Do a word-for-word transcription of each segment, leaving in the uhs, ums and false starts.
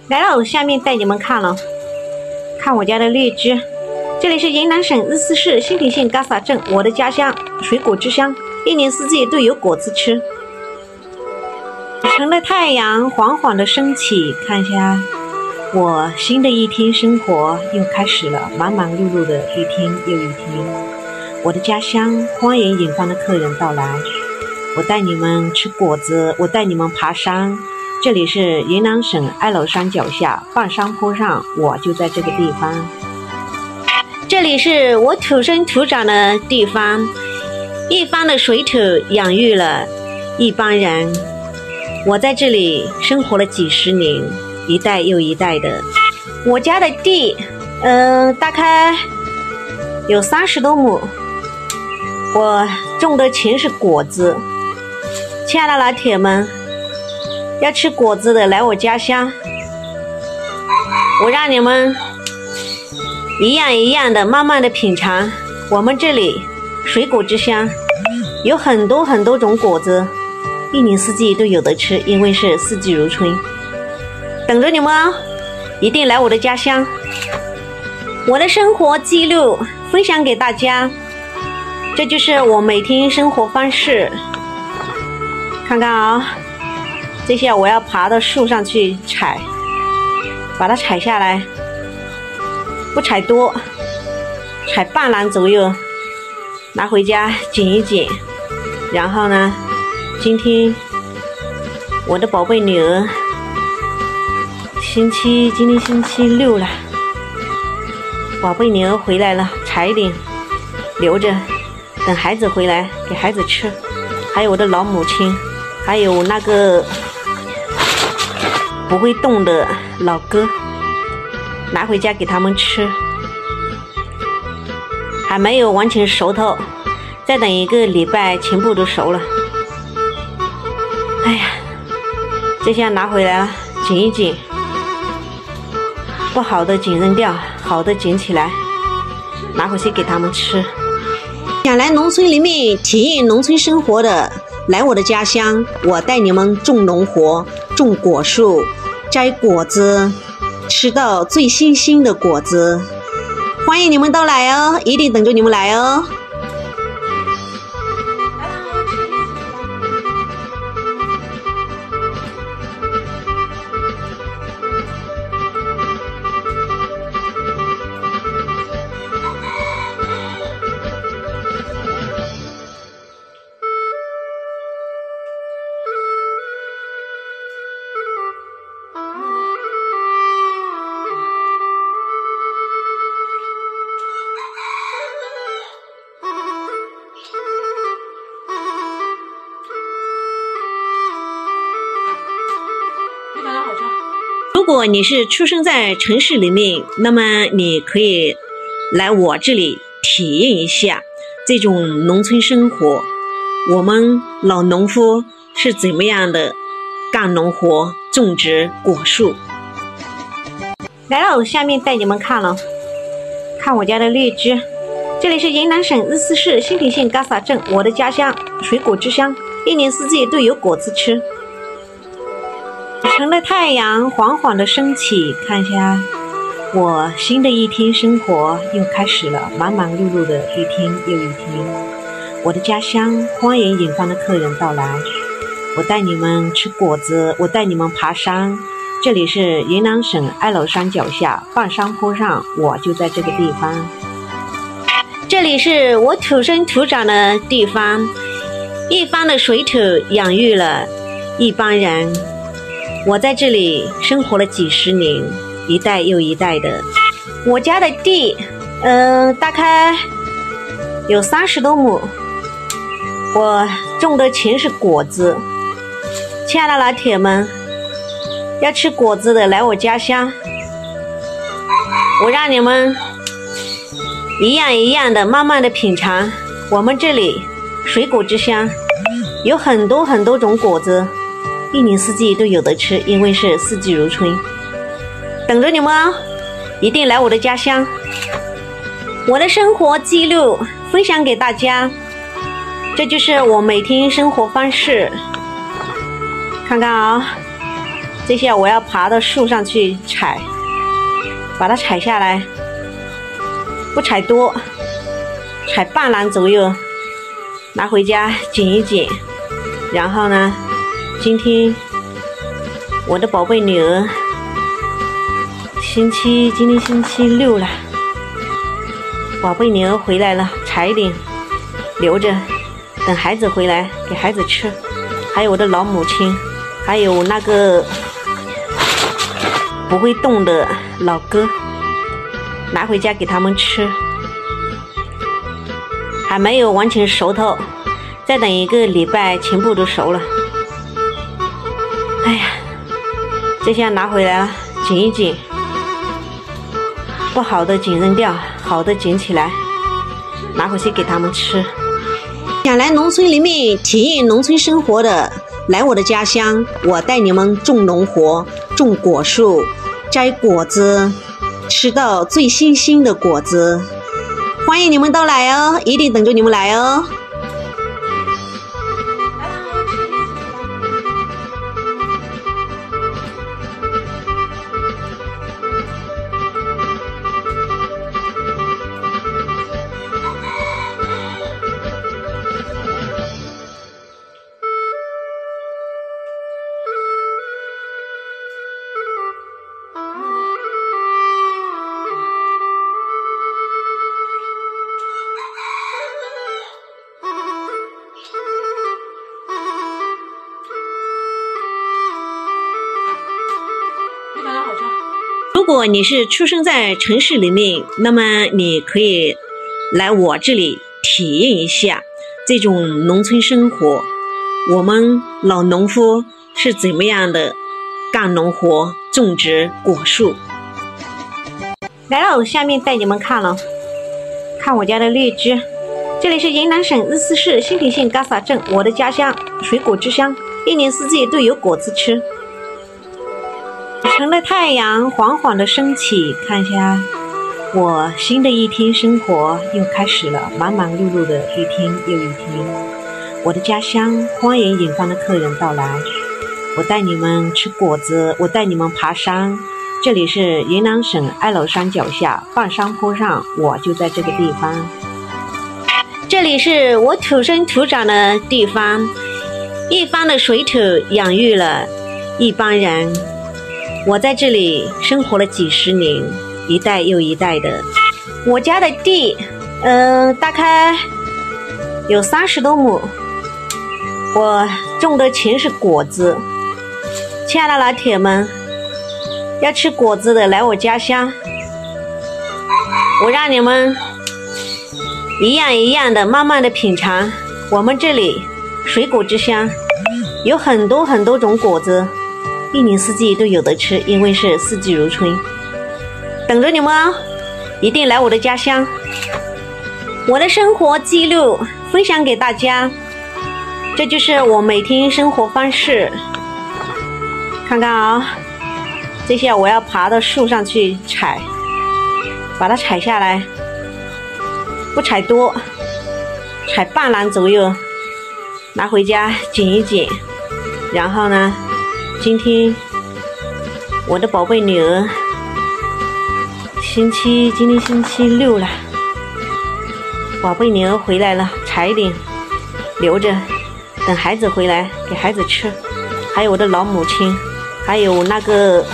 来了，下面带你们看了，看我家的荔枝。这里是云南省日思市新平县嘎洒镇，我的家乡，水果之乡，一年四季都有果子吃。晨的太阳缓缓的升起，看一下，我新的一天生活又开始了，忙忙碌碌的一天又一天。我的家乡，欢迎远方的客人到来。我带你们吃果子，我带你们爬山。这里是云南省哀牢山脚下半山坡上，我就在这个地方。这里是我土生土长的地方，一方的水土养育了一帮人。我在这里生活了几十年，一代又一代的。我家的地，呃，大概有三十多亩。我种的全是果子。亲爱的老铁们，要吃果子的来我家乡，我让你们一样一样的慢慢的品尝。我们这里水果之乡，有很多很多种果子，一年四季都有得吃，因为是四季如春。等着你们哦，一定来我的家乡。我的生活记录分享给大家，这就是我每天生活方式。看看啊，这下我要爬到树上去采，把它采下来，不采多，采半篮左右，拿回家剪一剪。然后呢，今天我的宝贝女儿星期今天星期六了，宝贝女儿回来了，采一点留着，等孩子回来给孩子吃。还有我的老母亲，还有那个不会动的老哥，拿回家给他们吃。还没有完全熟透，再等一个礼拜全部都熟了。哎呀，这下拿回来了，剪一剪，不好的剪扔掉，好的剪起来，拿回去给他们吃。想来农村里面体验农村生活的，来我的家乡，我带你们种农活，种果树，摘果子，吃到最新鲜的果子。欢迎你们都来哦，一定等着你们来哦。如果你是出生在城市里面，那么你可以来我这里体验一下这种农村生活。我们老农夫是怎么样的干农活、种植果树。来了，下面带你们看了，看我家的荔枝。这里是云南省日思市新平县嘎洒镇，我的家乡，水果之乡，一年四季都有果子吃。晨的太阳缓缓的升起，看一下，我新的一天生活又开始了，忙忙碌碌的一天又一天。我的家乡，欢迎远方的客人到来。我带你们吃果子，我带你们爬山。这里是云南省哀牢山脚下半山坡上，我就在这个地方。这里是我土生土长的地方，一方的水土养育了一帮人。我在这里生活了几十年，一代又一代的。我家的地，呃，大概有三十多亩。我种的全是果子。亲爱的老铁们，要吃果子的来我家乡，我让你们一样一样的慢慢的品尝。我们这里水果之乡，有很多很多种果子，一年四季都有得吃，因为是四季如春。等着你们哦，一定来我的家乡。我的生活记录分享给大家，这就是我每天生活方式。看看啊， 这下我要爬到树上去采，把它采下来，不采多，采半篮左右，拿回家剪一剪。然后呢，今天我的宝贝女儿星期今天星期六了，宝贝女儿回来了，采一点留着，等孩子回来给孩子吃。还有我的老母亲，还有那个不会动的老哥，拿回家给他们吃。还没有完全熟透，再等一个礼拜全部都熟了。哎呀，这下拿回来了，剪一剪，不好的剪扔掉，好的捡起来，拿回去给他们吃。想来农村里面体验农村生活的，来我的家乡，我带你们种农活，种果树，摘果子，吃到最新鲜的果子。欢迎你们都来哦，一定等着你们来哦。如果你是出生在城市里面，那么你可以来我这里体验一下这种农村生活。我们老农夫是怎么样的干农活、种植果树。来了，下面带你们看了，看我家的荔枝。这里是云南省日思市新平县嘎洒镇，我的家乡，水果之乡，一年四季都有果子吃。晨的太阳缓缓的升起，看一下我新的一天生活又开始了，忙忙碌碌的一天又一天。我的家乡，欢迎远方的客人到来，我带你们吃果子，我带你们爬山。这里是云南省哀牢山脚下半山坡上，我就在这个地方。这里是我土生土长的地方，一方的水土养育了一帮人。我在这里生活了几十年，一代又一代的。我家的地，嗯、呃，大概有三十多亩。我种的全是果子。亲爱的老铁们，要吃果子的来我家乡，我让你们一样一样的慢慢的品尝。我们这里水果之乡，有很多很多种果子。一年四季都有得吃，因为是四季如春。等着你们哦，一定来我的家乡。我的生活记录分享给大家，这就是我每天生活方式。看看啊，这下我要爬到树上去采，把它采下来，不采多，采半篮左右，拿回家剪一剪。然后呢，今天我的宝贝女儿星期今天星期六了，宝贝女儿回来了，采一点留着，等孩子回来给孩子吃。还有我的老母亲，还有那个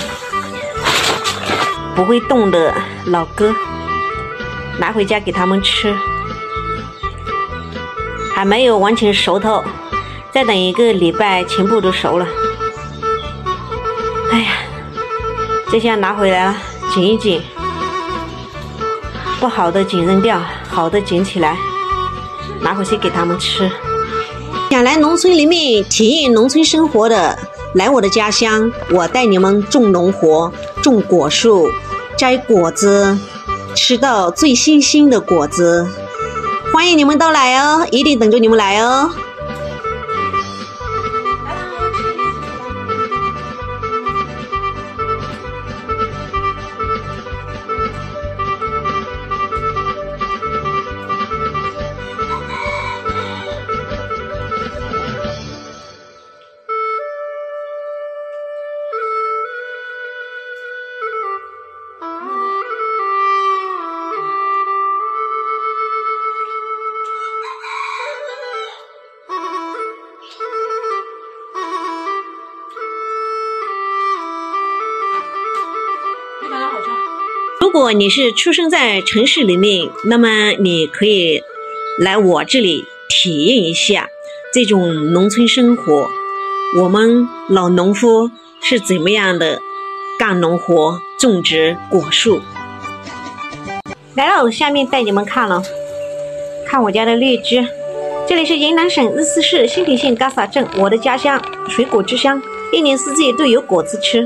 不会动的老哥，拿回家给他们吃。还没有完全熟透，再等一个礼拜全部都熟了。哎呀，这下拿回来了，剪一剪，不好的剪扔掉，好的捡起来，拿回去给他们吃。想来农村里面体验农村生活的，来我的家乡，我带你们种农活，种果树，摘果子，吃到最新鲜的果子。欢迎你们都来哦，一定等着你们来哦。 如果你是出生在城市里面，那么你可以来我这里体验一下这种农村生活，我们老农夫是怎么样的干农活、种植果树。来了，下面带你们看了，看我家的荔枝。这里是云南省日思市新平县嘎洒镇，我的家乡，水果之乡，一年四季都有果子吃。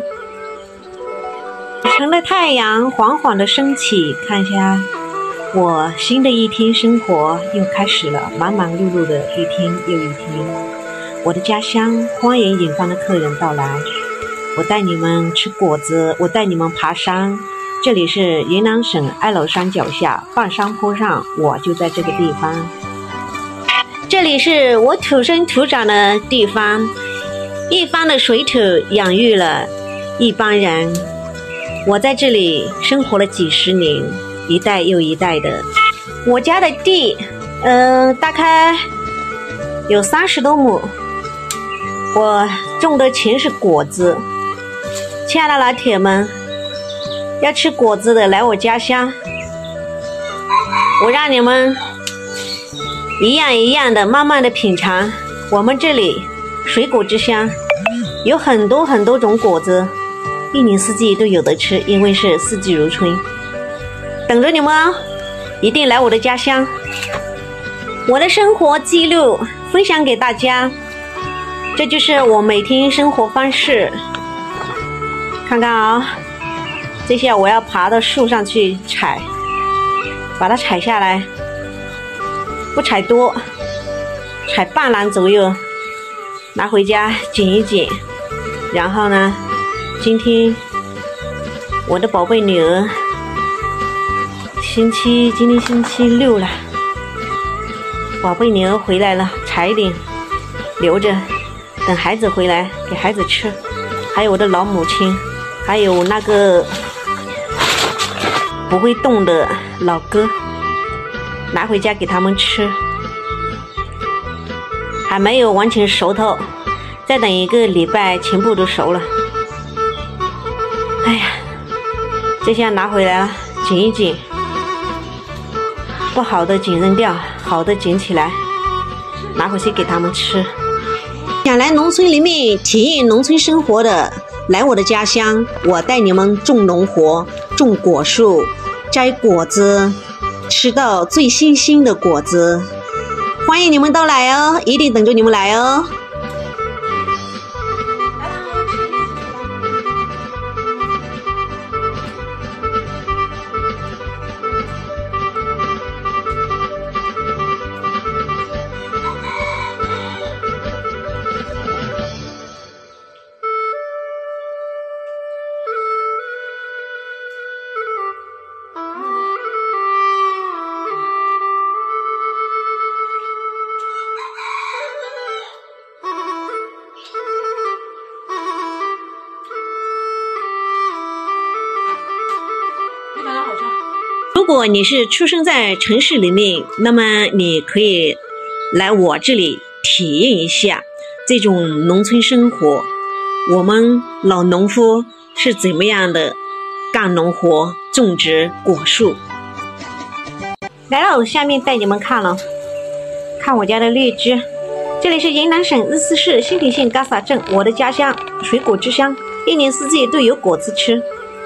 晨的太阳缓缓的升起，看一下，我新的一天生活又开始了，忙忙碌碌的一天又一天。我的家乡，欢迎远方的客人到来。我带你们吃果子，我带你们爬山。这里是云南省哀牢山脚下半山坡上，我就在这个地方。这里是我土生土长的地方，一方的水土养育了一帮人。我在这里生活了几十年，一代又一代的。我家的地，嗯、呃，大概有三十多亩。我种的全是果子。亲爱的老铁们，要吃果子的来我家乡，我让你们一样一样的慢慢的品尝。我们这里水果之乡，有很多很多种果子，一年四季都有得吃，因为是四季如春。等着你们哦，一定来我的家乡。我的生活记录分享给大家，这就是我每天生活方式。看看啊，这下我要爬到树上去采，把它采下来，不采多，采半篮左右，拿回家剪一剪。然后呢，今天我的宝贝女儿星期今天星期六了，宝贝女儿回来了，采一点留着，等孩子回来给孩子吃。还有我的老母亲，还有那个不会动的老哥，拿回家给他们吃。还没有完全熟透，再等一个礼拜全部都熟了。哎呀，这下拿回来了，剪一剪，不好的剪扔掉，好的捡起来，拿回去给他们吃。想来农村里面体验农村生活的，来我的家乡，我带你们种农活，种果树，摘果子，吃到最新鲜的果子。欢迎你们都来哦，一定等着你们来哦。如果你是出生在城市里面，那么你可以来我这里体验一下这种农村生活，我们老农夫是怎么样的干农活、种植果树。来了，下面带你们看了，看我家的荔枝。这里是云南省日思市新平县嘎洒镇，我的家乡，水果之乡，一年四季都有果子吃。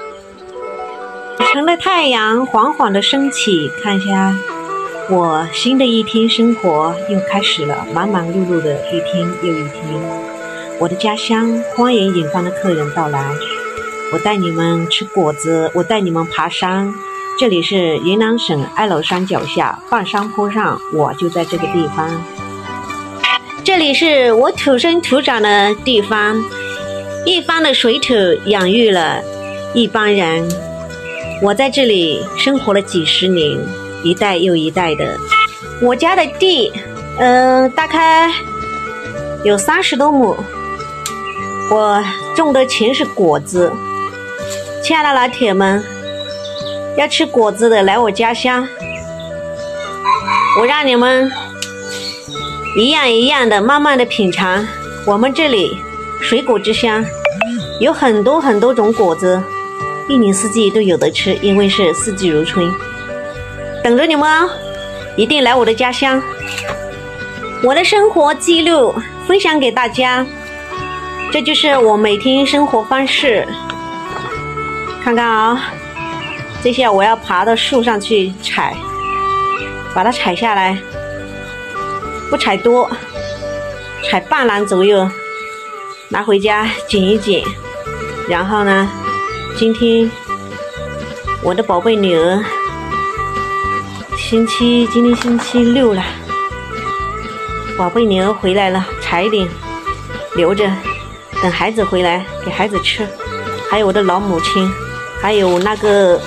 晨的太阳缓缓的升起，看一下，我新的一天生活又开始了，忙忙碌碌的一天又一天。我的家乡，欢迎远方的客人到来。我带你们吃果子，我带你们爬山。这里是云南省哀牢山脚下半山坡上，我就在这个地方。这里是我土生土长的地方，一方的水土养育了一帮人。我在这里生活了几十年，一代又一代的。我家的地，嗯、呃，大概有三十多亩。我种的全是果子。亲爱的老铁们，要吃果子的来我家乡，我让你们一样一样的慢慢的品尝。我们这里水果之乡，有很多很多种果子， 一年四季都有得吃，因为是四季如春。等着你们哦，一定来我的家乡。我的生活记录分享给大家，这就是我每天生活方式。看看啊，这下我要爬到树上去采，把它采下来，不采多，采半篮左右，拿回家剪一剪。然后呢，今天我的宝贝女儿星期今天星期六了，宝贝女儿回来了，采一点留着，等孩子回来给孩子吃。还有我的老母亲，还有那个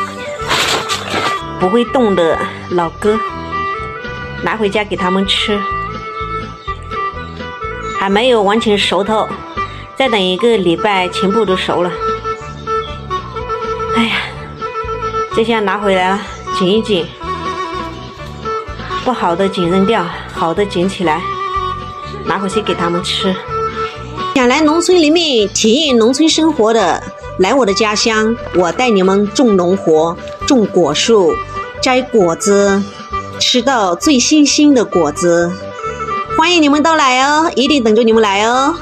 不会动的老哥，拿回家给他们吃。还没有完全熟透，再等一个礼拜全部都熟了。哎呀，这下拿回来了，剪一剪，不好的剪扔掉，好的捡起来，拿回去给他们吃。想来农村里面体验农村生活的，来我的家乡，我带你们种农活，种果树，摘果子，吃到最新鲜的果子。欢迎你们都来哦，一定等着你们来哦。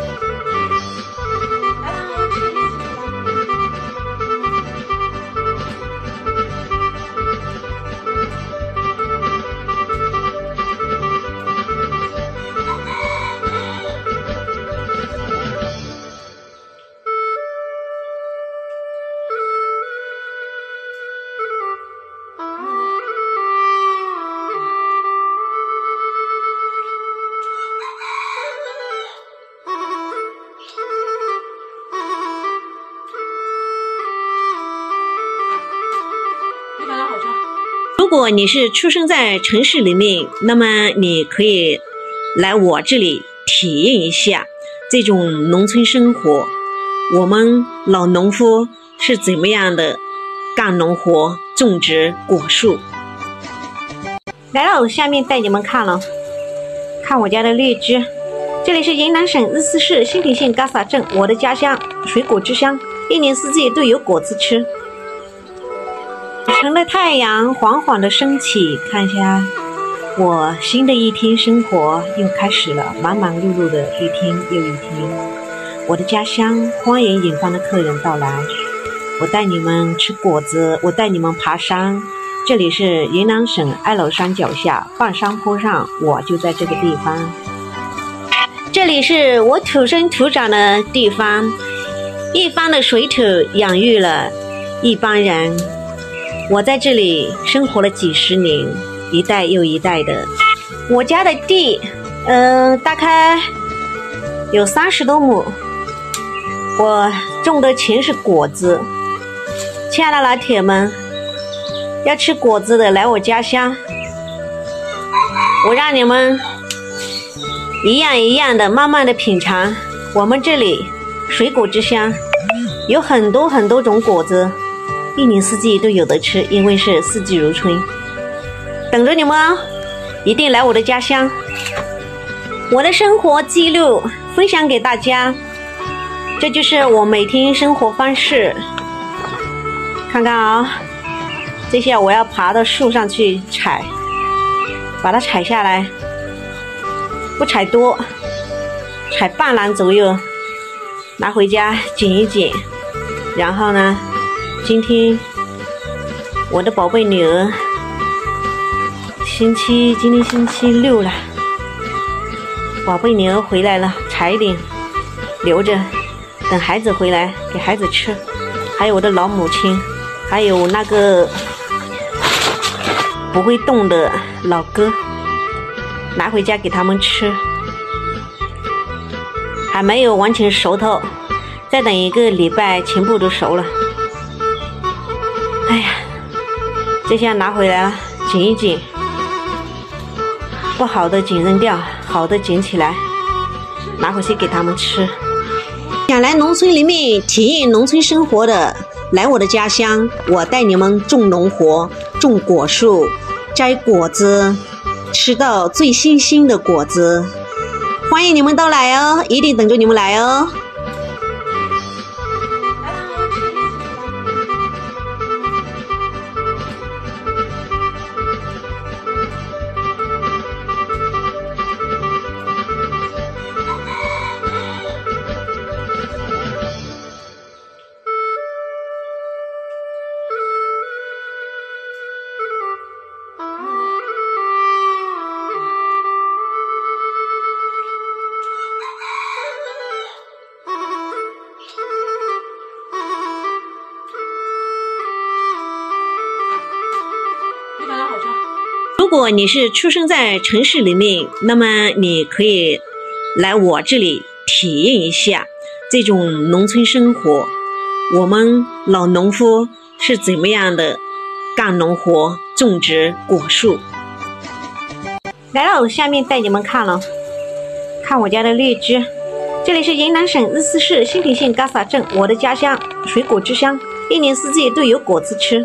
如果你是出生在城市里面，那么你可以来我这里体验一下这种农村生活。我们老农夫是怎么样的干农活、种植果树。来了，下面带你们看了，看我家的荔枝。这里是云南省日思市新平县嘎洒镇，我的家乡，水果之乡，一年四季都有果子吃。晨的太阳缓缓的升起，看一下我新的一天生活又开始了，忙忙碌碌的一天又一天。我的家乡，欢迎远方的客人到来，我带你们吃果子，我带你们爬山。这里是云南省哀牢山脚下半山坡上，我就在这个地方。这里是我土生土长的地方，一方的水土养育了一帮人。我在这里生活了几十年，一代又一代的。我家的地，嗯、呃，大概有三十多亩。我种的全是果子。亲爱的老铁们，要吃果子的来我家乡，我让你们一样一样的慢慢的品尝。我们这里水果之乡，有很多很多种果子。一年四季都有得吃，因为是四季如春。等着你们哦，一定来我的家乡。我的生活记录分享给大家，这就是我每天生活方式。看看啊，这下我要爬到树上去采，把它采下来，不采多，采半篮左右，拿回家剪一剪。然后呢，今天我的宝贝女儿星期今天星期六了，宝贝女儿回来了，采一点留着，等孩子回来给孩子吃。还有我的老母亲，还有那个不会动的老哥，拿回家给他们吃。还没有完全熟透，再等一个礼拜全部都熟了。哎呀，这下拿回来了，剪一剪，不好的剪扔掉，好的捡起来，拿回去给他们吃。想来农村里面体验农村生活的，来我的家乡，我带你们种农活，种果树，摘果子，吃到最新鲜的果子。欢迎你们都来哦，一定等着你们来哦。 如果你是出生在城市里面，那么你可以来我这里体验一下这种农村生活。我们老农夫是怎么样的干农活、种植果树。来了，下面带你们看了，看我家的荔枝。这里是云南省日思市新平县嘎洒镇，我的家乡，水果之乡，一年四季都有果子吃。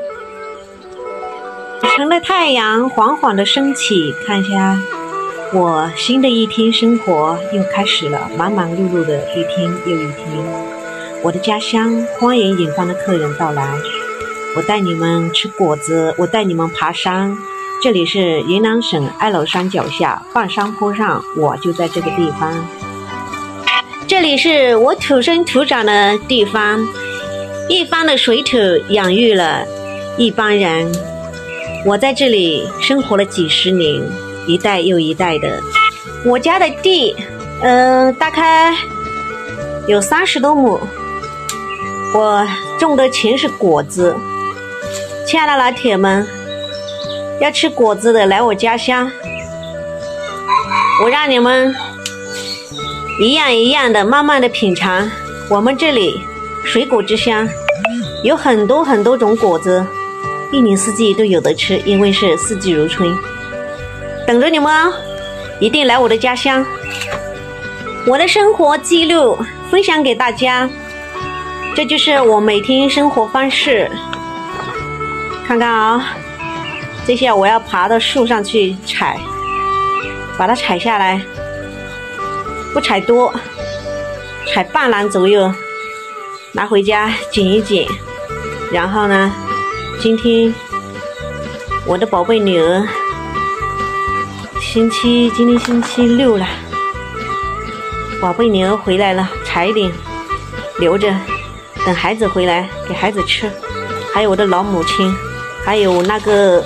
晨的太阳缓缓的升起，看一下，我新的一天生活又开始了，忙忙碌碌的一天又一天。我的家乡，欢迎远方的客人到来。我带你们吃果子，我带你们爬山。这里是云南省哀牢山脚下半山坡上，我就在这个地方。这里是我土生土长的地方，一方的水土养育了一帮人。我在这里生活了几十年，一代又一代的。我家的地，呃，大概有三十多亩。我种的全是果子。亲爱的老铁们，要吃果子的来我家乡，我让你们一样一样的慢慢的品尝。我们这里水果之乡，有很多很多种果子，一年四季都有得吃，因为是四季如春。等着你们哦，一定来我的家乡。我的生活记录分享给大家，这就是我每天生活方式。看看啊，这下我要爬到树上去采，把它采下来，不采多，采半篮左右，拿回家剪一剪。然后呢，今天我的宝贝女儿星期今天星期六了，宝贝女儿回来了，采一点留着，等孩子回来给孩子吃。还有我的老母亲，还有那个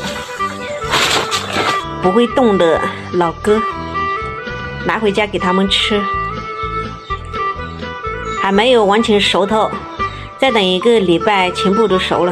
不会动的老哥，拿回家给他们吃。还没有完全熟透，再等一个礼拜全部都熟了。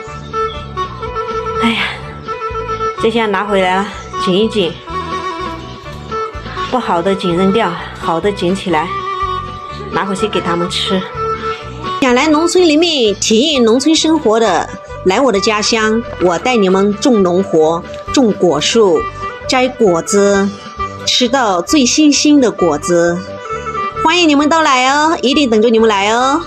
哎呀，这下拿回来了，剪一剪，不好的剪扔掉，好的捡起来，拿回去给他们吃。想来农村里面体验农村生活的，来我的家乡，我带你们种农活，种果树，摘果子，吃到最新鲜的果子。欢迎你们都来哦，一定等着你们来哦。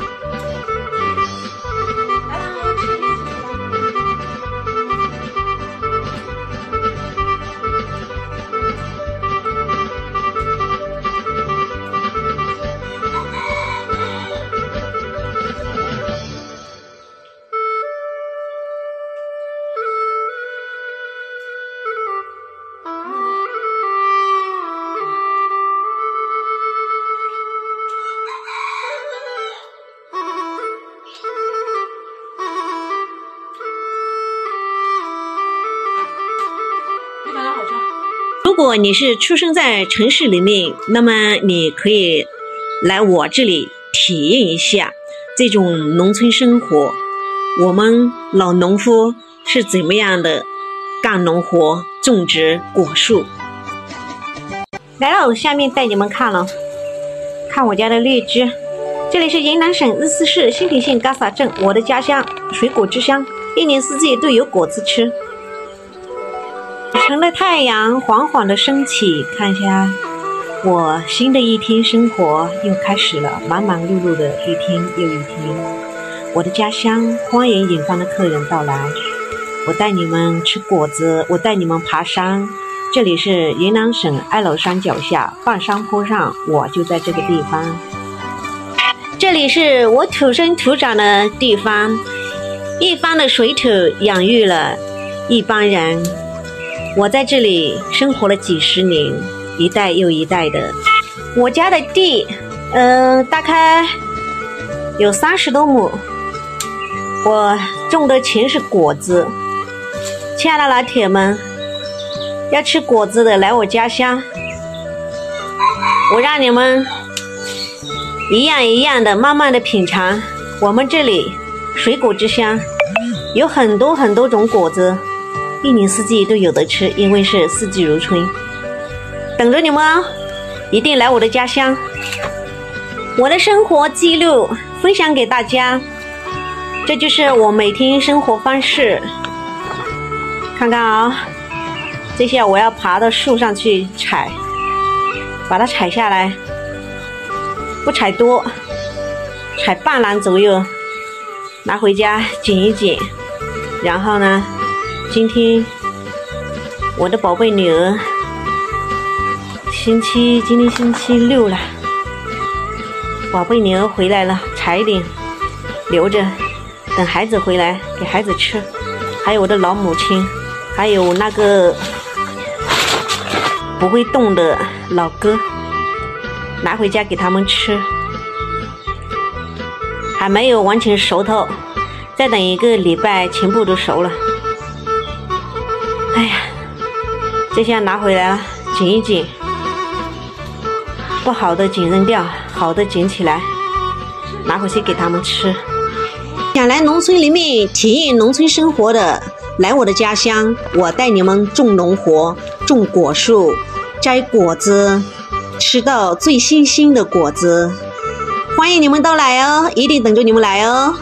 如果你是出生在城市里面，那么你可以来我这里体验一下这种农村生活。我们老农夫是怎么样的干农活、种植果树。来了，下面带你们看了，看我家的荔枝。这里是云南省日思市新平县嘎洒镇，我的家乡，水果之乡，一年四季都有果子吃。晨的太阳缓缓的升起，看一下，我新的一天生活又开始了，忙忙碌碌的一天又一天。我的家乡，欢迎远方的客人到来。我带你们吃果子，我带你们爬山。这里是云南省哀牢山脚下半山坡上，我就在这个地方。这里是我土生土长的地方，一方的水土养育了一帮人。我在这里生活了几十年，一代又一代的。我家的地，呃，大概有三十多亩。我种的全是果子。亲爱的老铁们，要吃果子的来我家乡，我让你们一样一样的慢慢的品尝。我们这里水果之乡，有很多很多种果子， 一年四季都有得吃，因为是四季如春。等着你们哦，一定来我的家乡。我的生活记录分享给大家，这就是我每天生活方式。看看啊，这下我要爬到树上去采，把它采下来，不采多，采半篮左右，拿回家剪一剪。然后呢，今天我的宝贝女儿星期今天星期六了，宝贝女儿回来了，采一点留着，等孩子回来给孩子吃。还有我的老母亲，还有那个不会动的老哥，拿回家给他们吃。还没有完全熟透，再等一个礼拜全部都熟了。哎呀，这下拿回来了，剪一剪，不好的剪扔掉，好的捡起来，拿回去给他们吃。想来农村里面体验农村生活的，来我的家乡，我带你们种农活，种果树，摘果子，吃到最新鲜的果子。欢迎你们都来哦，一定等着你们来哦。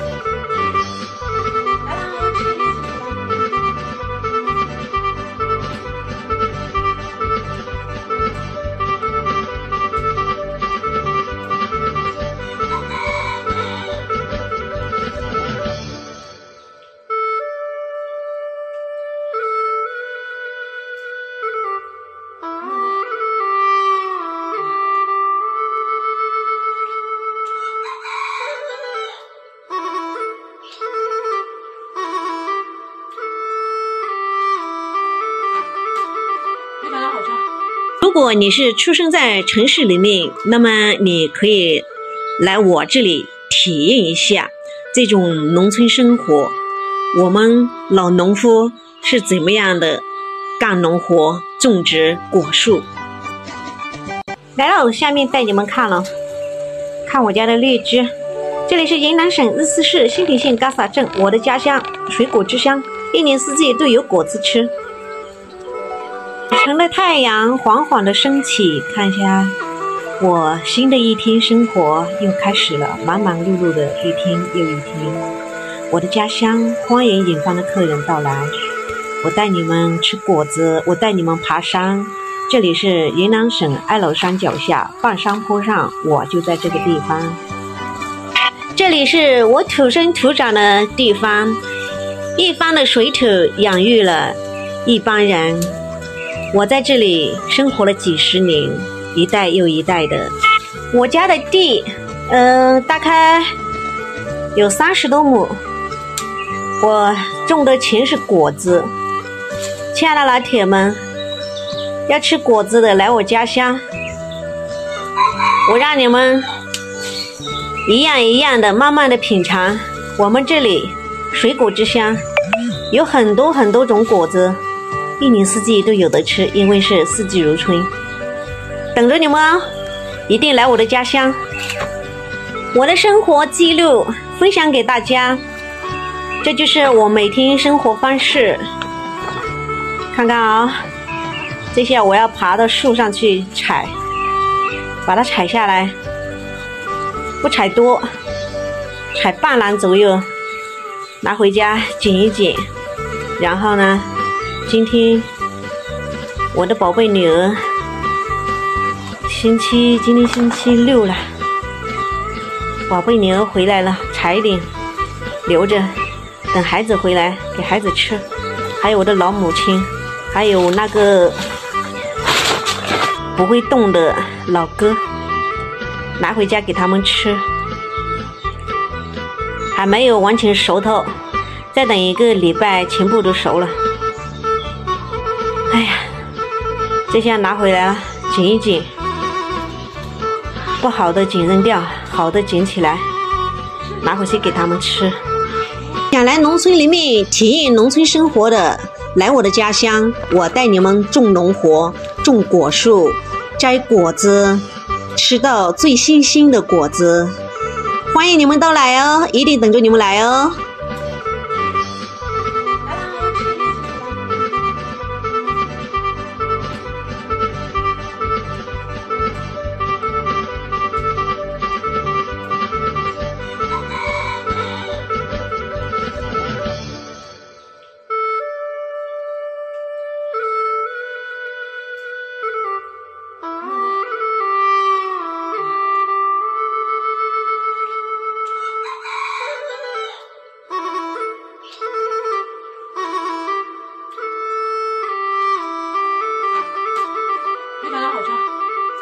如果你是出生在城市里面，那么你可以来我这里体验一下这种农村生活。我们老农夫是怎么样的干农活、种植果树。来了，下面带你们看了，看我家的荔枝。这里是云南省日思市新平县嘎洒镇，我的家乡，水果之乡，一年四季都有果子吃。晨的太阳缓缓的升起，看一下，我新的一天生活又开始了，忙忙碌碌的一天又一天。我的家乡，欢迎远方的客人到来。我带你们吃果子，我带你们爬山。这里是云南省哀牢山脚下半山坡上，我就在这个地方。这里是我土生土长的地方，一方的水土养育了一帮人。我在这里生活了几十年，一代又一代的。我家的地，呃，大概有三十多亩，我种的全是果子。亲爱的老铁们，要吃果子的来我家乡，我让你们一样一样的慢慢的品尝。我们这里水果之乡，有很多很多种果子。一年四季都有得吃，因为是四季如春。等着你们哦，一定来我的家乡。我的生活记录分享给大家，这就是我每天生活方式。看看啊，这下我要爬到树上去采，把它采下来，不采多，采半篮左右，拿回家剪一剪。然后呢，今天我的宝贝女儿星期今天星期六了，宝贝女儿回来了，采一点留着，等孩子回来给孩子吃。还有我的老母亲，还有那个不会动的老哥，拿回家给他们吃。还没有完全熟透，再等一个礼拜全部都熟了。哎呀，这下拿回来了，剪一剪，不好的剪扔掉，好的捡起来，拿回去给他们吃。想来农村里面体验农村生活的，来我的家乡，我带你们种农活，种果树，摘果子，吃到最新鲜的果子。欢迎你们都来哦，一定等着你们来哦。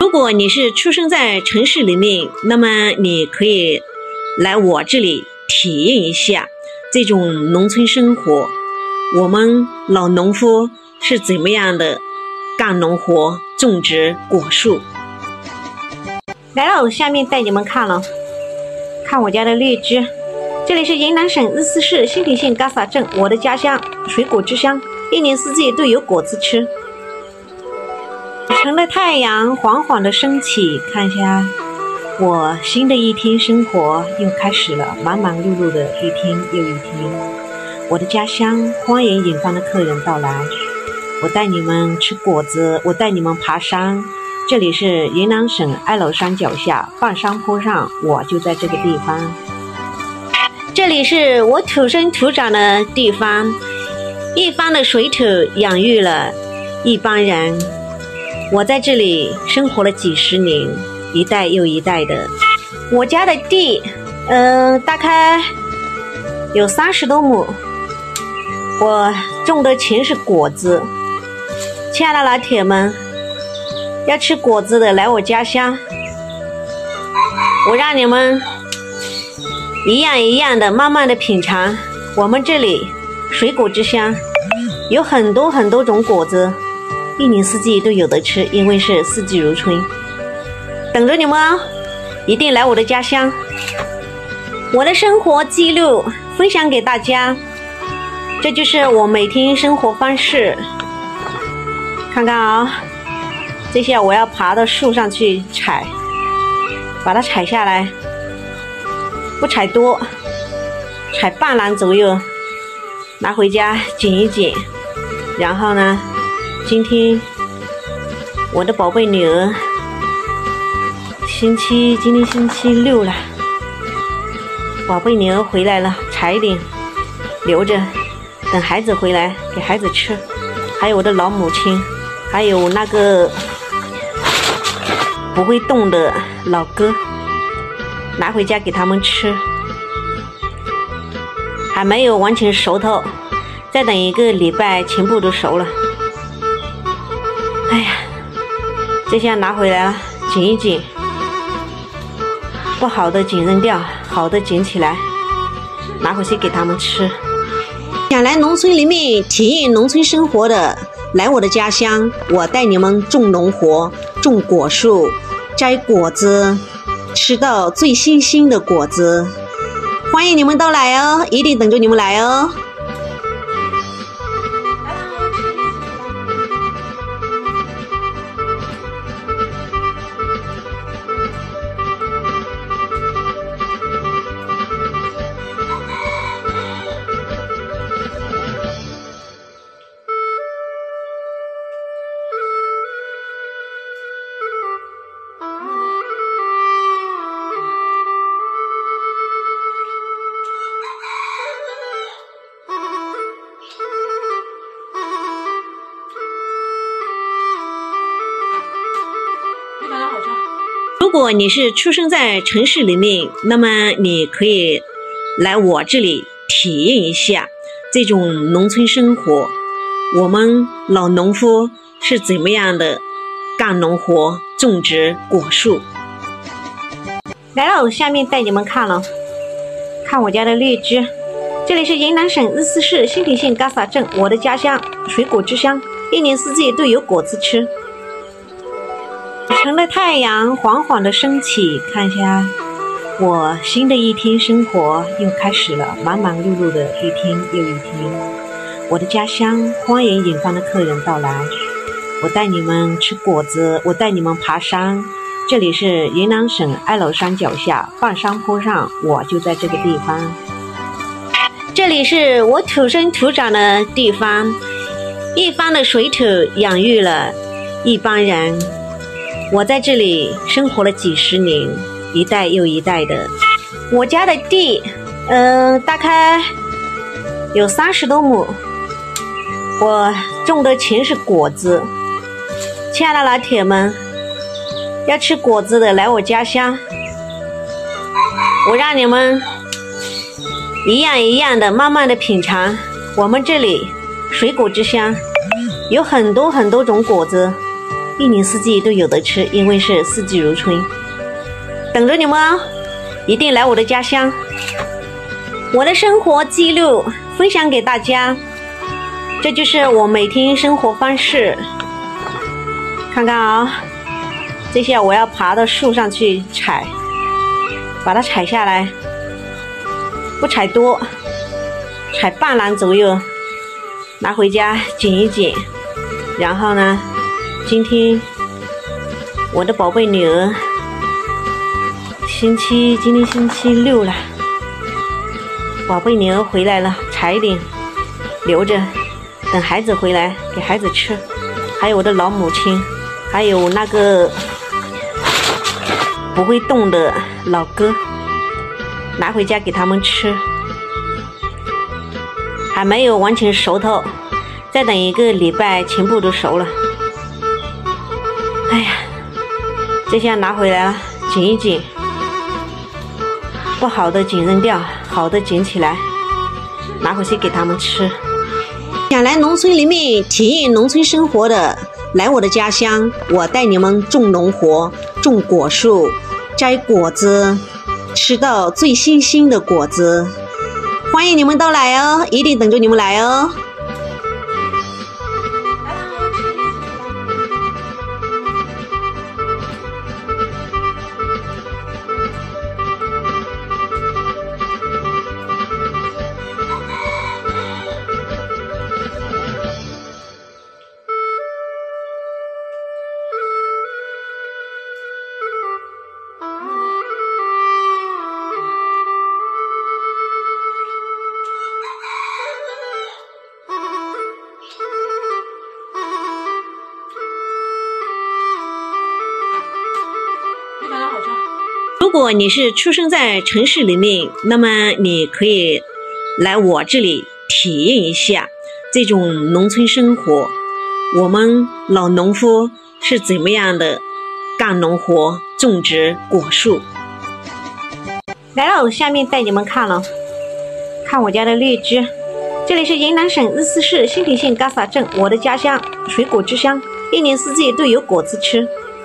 如果你是出生在城市里面，那么你可以来我这里体验一下这种农村生活。我们老农夫是怎么样的干农活、种植果树。来了，下面带你们看了，看我家的荔枝。这里是云南省日思市新平县嘎洒镇，我的家乡，水果之乡，一年四季都有果子吃。早晨的太阳缓缓的升起，看一下，我新的一天生活又开始了，忙忙碌碌的一天又一天。我的家乡，欢迎远方的客人到来。我带你们吃果子，我带你们爬山。这里是云南省哀牢山脚下半山坡上，我就在这个地方。这里是我土生土长的地方，一方的水土养育了一帮人。我在这里生活了几十年，一代又一代的。我家的地，呃，大概有三十多亩。我种的全是果子。亲爱的老铁们，要吃果子的来我家乡，我让你们一样一样的慢慢的品尝。我们这里水果之乡，有很多很多种果子，一年四季都有得吃，因为是四季如春。等着你们哦，一定来我的家乡。我的生活记录分享给大家，这就是我每天生活方式。看看啊，这下我要爬到树上去采，把它采下来，不采多，采半篮左右，拿回家剪一剪。然后呢，今天我的宝贝女儿星期今天星期六了，宝贝女儿回来了，采一点留着，等孩子回来给孩子吃。还有我的老母亲，还有那个不会动的老哥，拿回家给他们吃。还没有完全熟透，再等一个礼拜全部都熟了。哎呀，这下拿回来了，剪一剪，不好的剪扔掉，好的捡起来，拿回去给他们吃。想来农村里面体验农村生活的，来我的家乡，我带你们种农活，种果树，摘果子，吃到最新鲜的果子。欢迎你们都来哦，一定等着你们来哦。如果你是出生在城市里面，那么你可以来我这里体验一下这种农村生活。我们老农夫是怎么样的干农活、种植果树。来了，下面带你们看了，看我家的荔枝。这里是云南省日思市新平县嘎洒镇，我的家乡，水果之乡，一年四季都有果子吃。早晨的太阳缓缓的升起，看一下，我新的一天生活又开始了，忙忙碌碌的一天又一天。我的家乡，欢迎远方的客人到来。我带你们吃果子，我带你们爬山。这里是云南省哀牢山脚下半山坡上，我就在这个地方。这里是我土生土长的地方，一方的水土养育了一帮人。我在这里生活了几十年，一代又一代的。我家的地，呃，大概有三十多亩。我种的全是果子。亲爱的老铁们，要吃果子的来我家乡，我让你们一样一样的慢慢的品尝。我们这里水果之乡，有很多很多种果子， 一年四季都有得吃，因为是四季如春。等着你们哦，一定来我的家乡。我的生活记录分享给大家，这就是我每天生活方式。看看啊，这些我要爬到树上去采，把它采下来，不采多，采半篮左右，拿回家剪一剪。然后呢，今天我的宝贝女儿星期今天星期六了，宝贝女儿回来了，采一点留着，等孩子回来给孩子吃。还有我的老母亲，还有那个不会动的老哥，拿回家给他们吃。还没有完全熟透，再等一个礼拜全部都熟了。哎呀，这下拿回来了，剪一剪，不好的剪扔掉，好的捡起来，拿回去给他们吃。想来农村里面体验农村生活的，来我的家乡，我带你们种农活，种果树，摘果子，吃到最新鲜的果子。欢迎你们都来哦，一定等着你们来哦。如果你是出生在城市里面，那么你可以来我这里体验一下这种农村生活。我们老农夫是怎么样的干农活、种植果树。来了，下面带你们看了，看我家的荔枝。这里是云南省日思市新平县嘎洒镇，我的家乡，水果之乡，一年四季都有果子吃。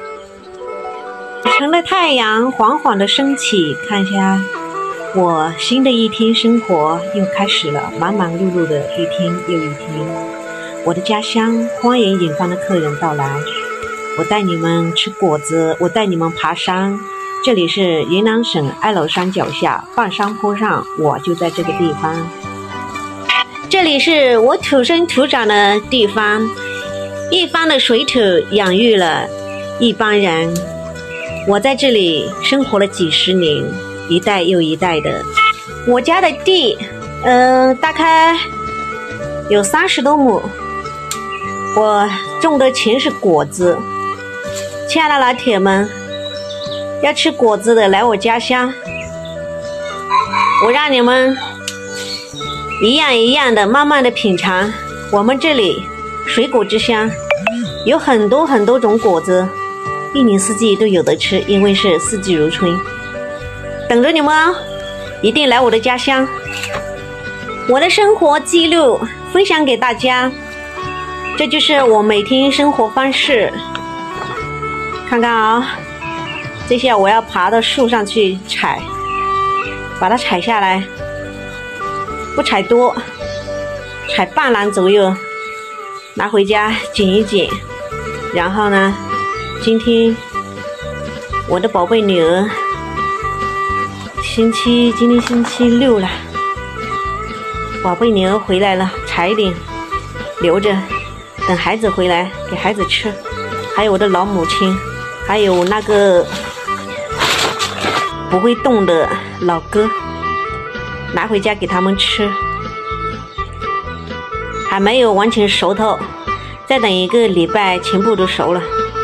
晨的太阳缓缓的升起，看一下，我新的一天生活又开始了，忙忙碌碌的一天又一天。我的家乡，欢迎远方的客人到来。我带你们吃果子，我带你们爬山。这里是云南省哀牢山脚下半山坡上，我就在这个地方。这里是我土生土长的地方，一方的水土养育了一帮人。我在这里生活了几十年，一代又一代的。我家的地，呃，大概有三十多亩，我种的全是果子。亲爱的老铁们，要吃果子的来我家乡，我让你们一样一样的慢慢的品尝。我们这里水果之乡，有很多很多种果子。一年四季都有得吃，因为是四季如春。等着你们哦，一定来我的家乡。我的生活记录分享给大家，这就是我每天生活方式。看看啊，这些我要爬到树上去采，把它采下来，不采多，采半篮左右，拿回家剪一剪。然后呢，今天我的宝贝女儿星期今天星期六了，宝贝女儿回来了，采一点留着，等孩子回来给孩子吃。还有我的老母亲，还有那个不会动的老哥，拿回家给他们吃。还没有完全熟透，再等一个礼拜全部都熟了。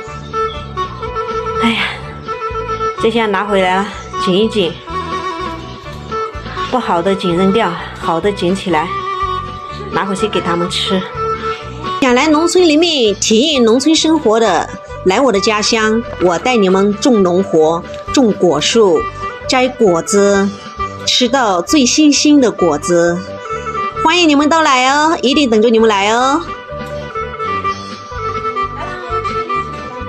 哎呀，这下拿回来了，剪一剪，不好的剪扔掉，好的捡起来，拿回去给他们吃。想来农村里面体验农村生活的，来我的家乡，我带你们种农活，种果树，摘果子，吃到最新鲜的果子。欢迎你们都来哦，一定等着你们来哦。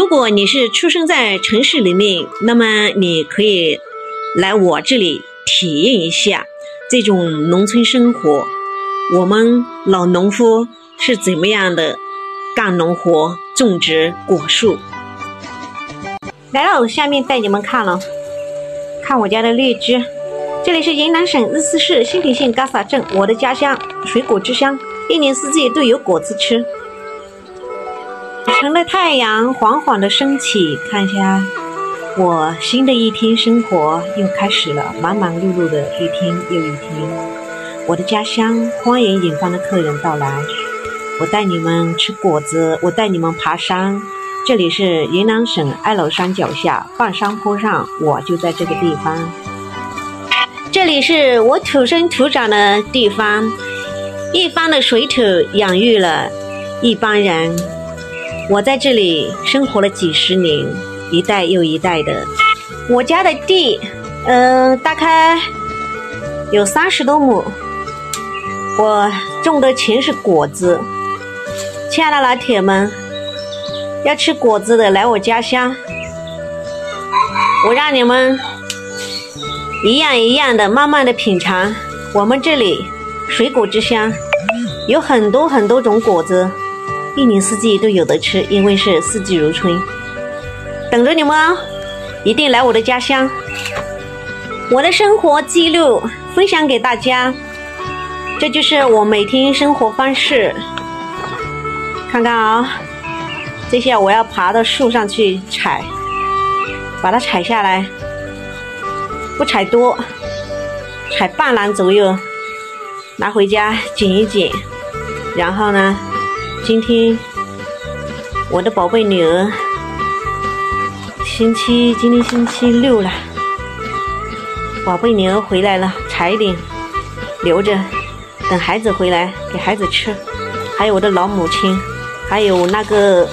如果你是出生在城市里面，那么你可以来我这里体验一下这种农村生活。我们老农夫是怎么样的干农活、种植果树。来了，下面带你们看了，看我家的荔枝。这里是云南省日思市新平县嘎洒镇，我的家乡，水果之乡，一年四季都有果子吃。晨的太阳缓缓的升起，看一下，我新的一天生活又开始了，忙忙碌碌的一天又一天。我的家乡，欢迎远方的客人到来。我带你们吃果子，我带你们爬山。这里是云南省哀牢山脚下半山坡上，我就在这个地方。这里是我土生土长的地方，一方的水土养育了一帮人。我在这里生活了几十年，一代又一代的。我家的地，呃，大概有三十多亩。我种的全是果子。亲爱的老铁们，要吃果子的来我家乡，我让你们一样一样的慢慢的品尝。我们这里水果之乡，有很多很多种果子。一年四季都有得吃，因为是四季如春。等着你们哦，一定来我的家乡。我的生活记录分享给大家，这就是我每天生活方式。看看啊，这下我要爬到树上去采，把它采下来，不采多，采半篮左右，拿回家剪一剪，然后呢，今天我的宝贝女儿星期今天星期六了，宝贝女儿回来了，采一点留着，等孩子回来给孩子吃。还有我的老母亲，还有那个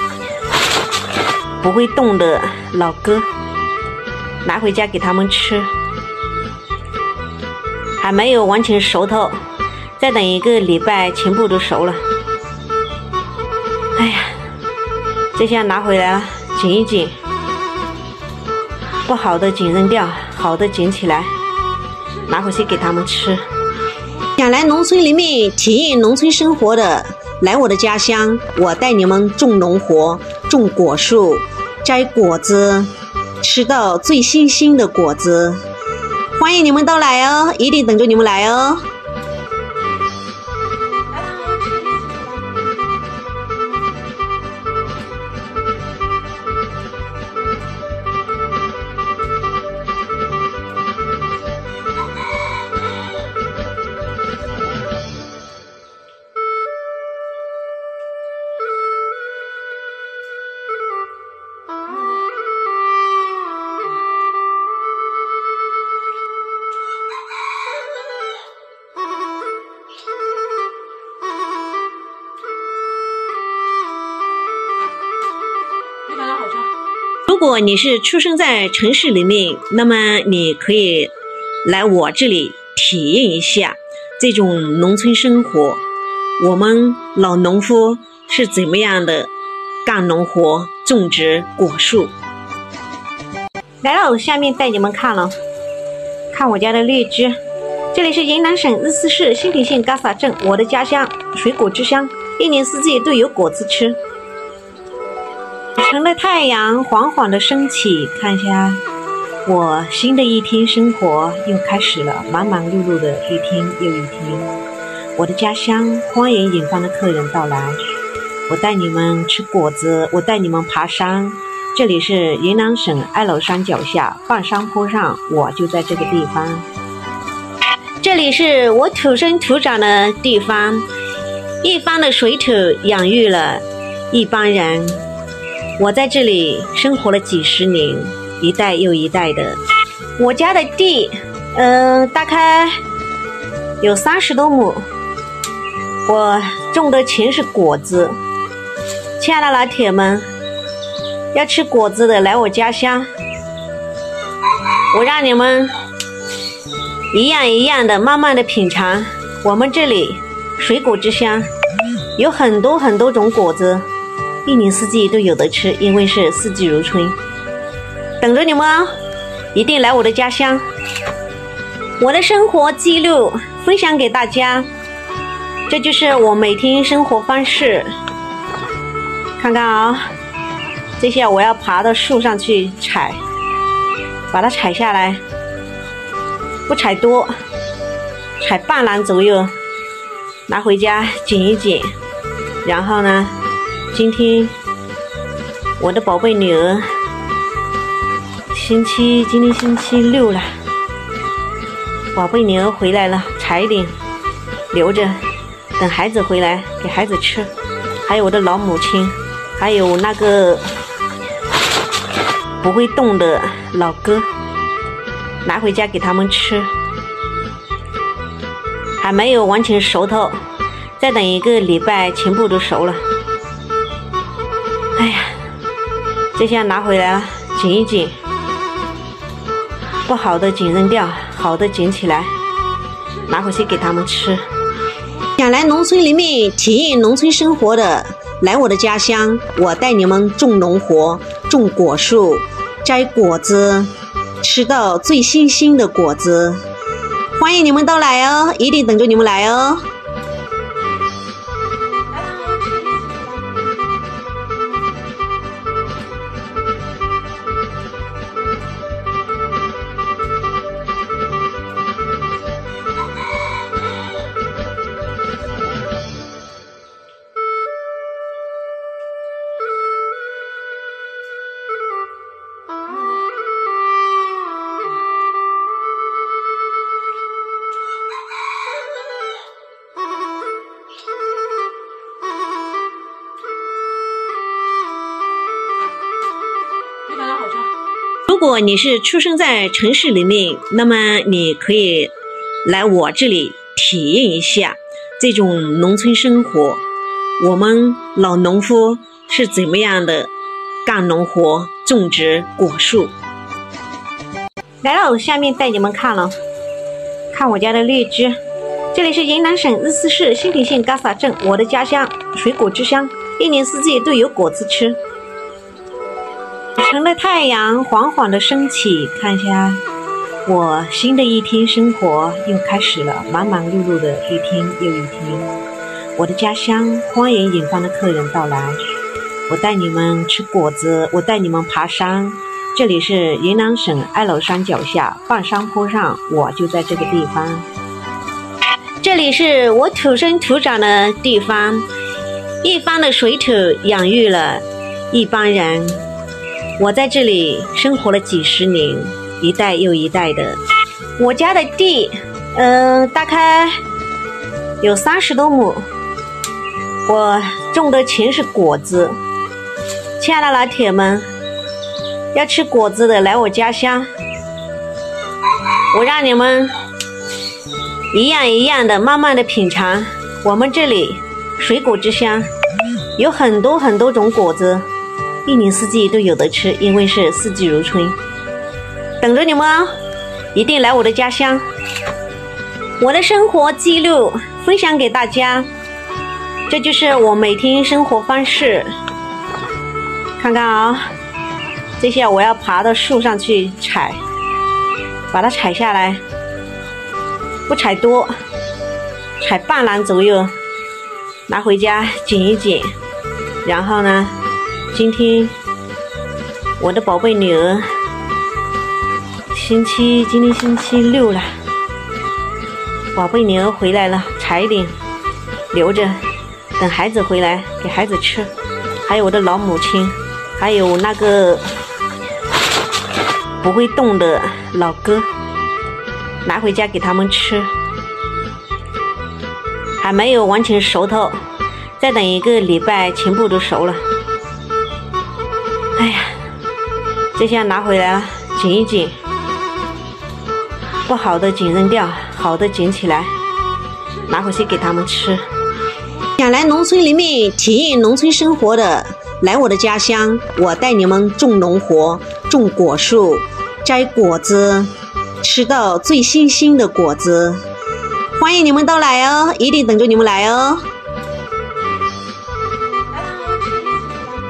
不会动的老哥，拿回家给他们吃。还没有完全熟透，再等一个礼拜全部都熟了。哎呀，这下拿回来了，剪一剪，不好的剪扔掉，好的捡起来，拿回去给他们吃。想来农村里面体验农村生活的，来我的家乡，我带你们种农活，种果树，摘果子，吃到最新鲜的果子。欢迎你们都来哦，一定等着你们来哦。如果你是出生在城市里面，那么你可以来我这里体验一下这种农村生活。我们老农夫是怎么样的干农活、种植果树。来了，下面带你们看了，看我家的荔枝。这里是云南省日思市新平县嘎洒镇，我的家乡，水果之乡，一年四季都有果子吃。晨的太阳缓缓的升起，看一下，我新的一天生活又开始了，忙忙碌碌的一天又一天。我的家乡，欢迎远方的客人到来。我带你们吃果子，我带你们爬山。这里是云南省哀牢山脚下半山坡上，我就在这个地方。这里是我土生土长的地方，一方的水土养育了一帮人。我在这里生活了几十年，一代又一代的。我家的地，呃，大概有三十多亩。我种的全是果子。亲爱的老铁们，要吃果子的来我家乡，我让你们一样一样的慢慢的品尝。我们这里水果之乡，有很多很多种果子。 一年四季都有得吃，因为是四季如春。等着你们哦，一定来我的家乡。我的生活记录分享给大家，这就是我每天生活方式。看看啊，这下我要爬到树上去采，把它采下来，不采多，采半篮左右，拿回家剪一剪。然后呢，今天我的宝贝女儿星期今天星期六了，宝贝女儿回来了，采一点留着，等孩子回来给孩子吃。还有我的老母亲，还有那个不会动的老哥，拿回家给他们吃。还没有完全熟透，再等一个礼拜全部都熟了。哎呀，这下拿回来了，剪一剪，不好的剪扔掉，好的捡起来，拿回去给他们吃。想来农村里面体验农村生活的，来我的家乡，我带你们种农活，种果树，摘果子，吃到最新鲜的果子。欢迎你们都来哦，一定等着你们来哦。如果你是出生在城市里面，那么你可以来我这里体验一下这种农村生活。我们老农夫是怎么样的干农活、种植果树。来了，下面带你们看了，看我家的荔枝。这里是云南省日思市新平县嘎洒镇，我的家乡，水果之乡，一年四季都有果子吃。晨的太阳缓缓的升起，看一下，我新的一天生活又开始了，忙忙碌碌的一天又一天。我的家乡，欢迎远方的客人到来。我带你们吃果子，我带你们爬山。这里是云南省哀牢山脚下半山坡上，我就在这个地方。这里是我土生土长的地方，一方的水土养育了一帮人。我在这里生活了几十年，一代又一代的。我家的地，嗯、呃，大概有三十多亩。我种的全是果子。亲爱的老铁们，要吃果子的来我家乡，我让你们一样一样的慢慢的品尝。我们这里水果之乡，有很多很多种果子。一年四季都有得吃，因为是四季如春。等着你们哦，一定来我的家乡。我的生活记录分享给大家，这就是我每天生活方式。看看啊，这下我要爬到树上去采，把它采下来，不采多，采半篮左右，拿回家剪一剪。然后呢，今天我的宝贝女儿星期今天星期六了，宝贝女儿回来了，采一点留着，等孩子回来给孩子吃。还有我的老母亲，还有那个不会动的老哥，拿回家给他们吃。还没有完全熟透，再等一个礼拜全部都熟了。哎呀，这下拿回来了，剪一剪，不好的剪扔掉，好的捡起来，拿回去给他们吃。想来农村里面体验农村生活的，来我的家乡，我带你们种农活，种果树，摘果子，吃到最新鲜的果子。欢迎你们都来哦，一定等着你们来哦。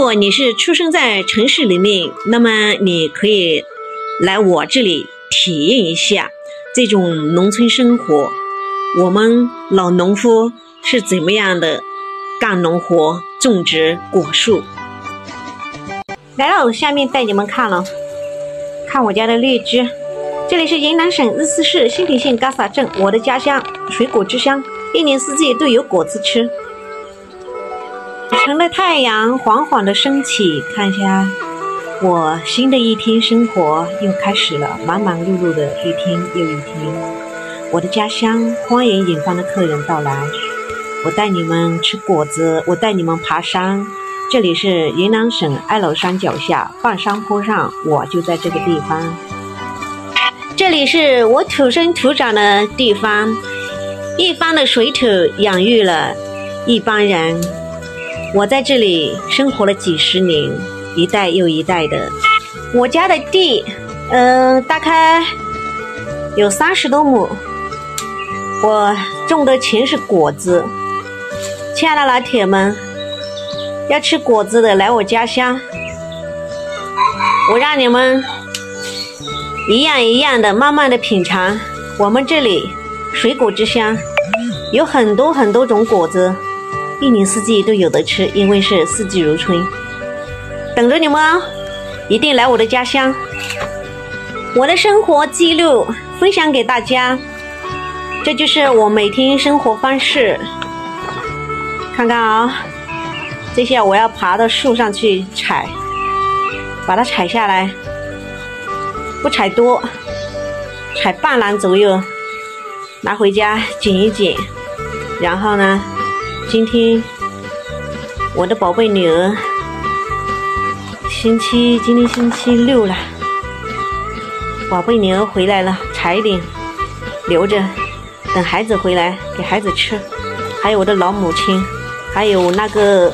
果你是出生在城市里面，那么你可以来我这里体验一下这种农村生活。我们老农夫是怎么样的干农活、种植果树。来了，下面带你们看了，看我家的荔枝。这里是云南省日思市新田县嘎洒镇，我的家乡，水果之乡，一年四季都有果子吃。早晨的太阳缓缓的升起，看一下，我新的一天生活又开始了，忙忙碌碌的一天又一天。我的家乡，欢迎远方的客人到来。我带你们吃果子，我带你们爬山。这里是云南省哀牢山脚下半山坡上，我就在这个地方。这里是我土生土长的地方，一方的水土养育了一帮人。我在这里生活了几十年，一代又一代的。我家的地，呃，大概有三十多亩。我种的全是果子。亲爱的老铁们，要吃果子的来我家乡，我让你们一样一样的慢慢的品尝。我们这里水果之乡，有很多很多种果子，一年四季都有得吃，因为是四季如春。等着你们哦，一定来我的家乡。我的生活记录分享给大家，这就是我每天生活方式。看看啊，这下我要爬到树上去采，把它采下来，不采多，采半篮左右，拿回家剪一剪。然后呢，今天我的宝贝女儿，星期今天星期六了，宝贝女儿回来了，采一点留着，等孩子回来给孩子吃。还有我的老母亲，还有那个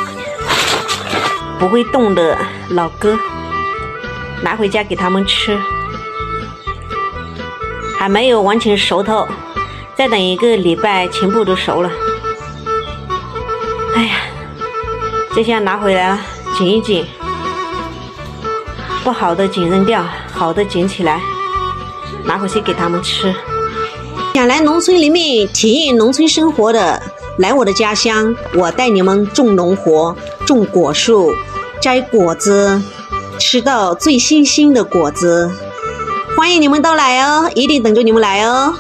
不会动的老哥，拿回家给他们吃。还没有完全熟透，再等一个礼拜全部都熟了。哎呀，这下拿回来了，剪一剪，不好的剪扔掉，好的捡起来，拿回去给他们吃。想来农村里面体验农村生活的，来我的家乡，我带你们种农活，种果树，摘果子，吃到最新鲜的果子。欢迎你们都来哦，一定等着你们来哦。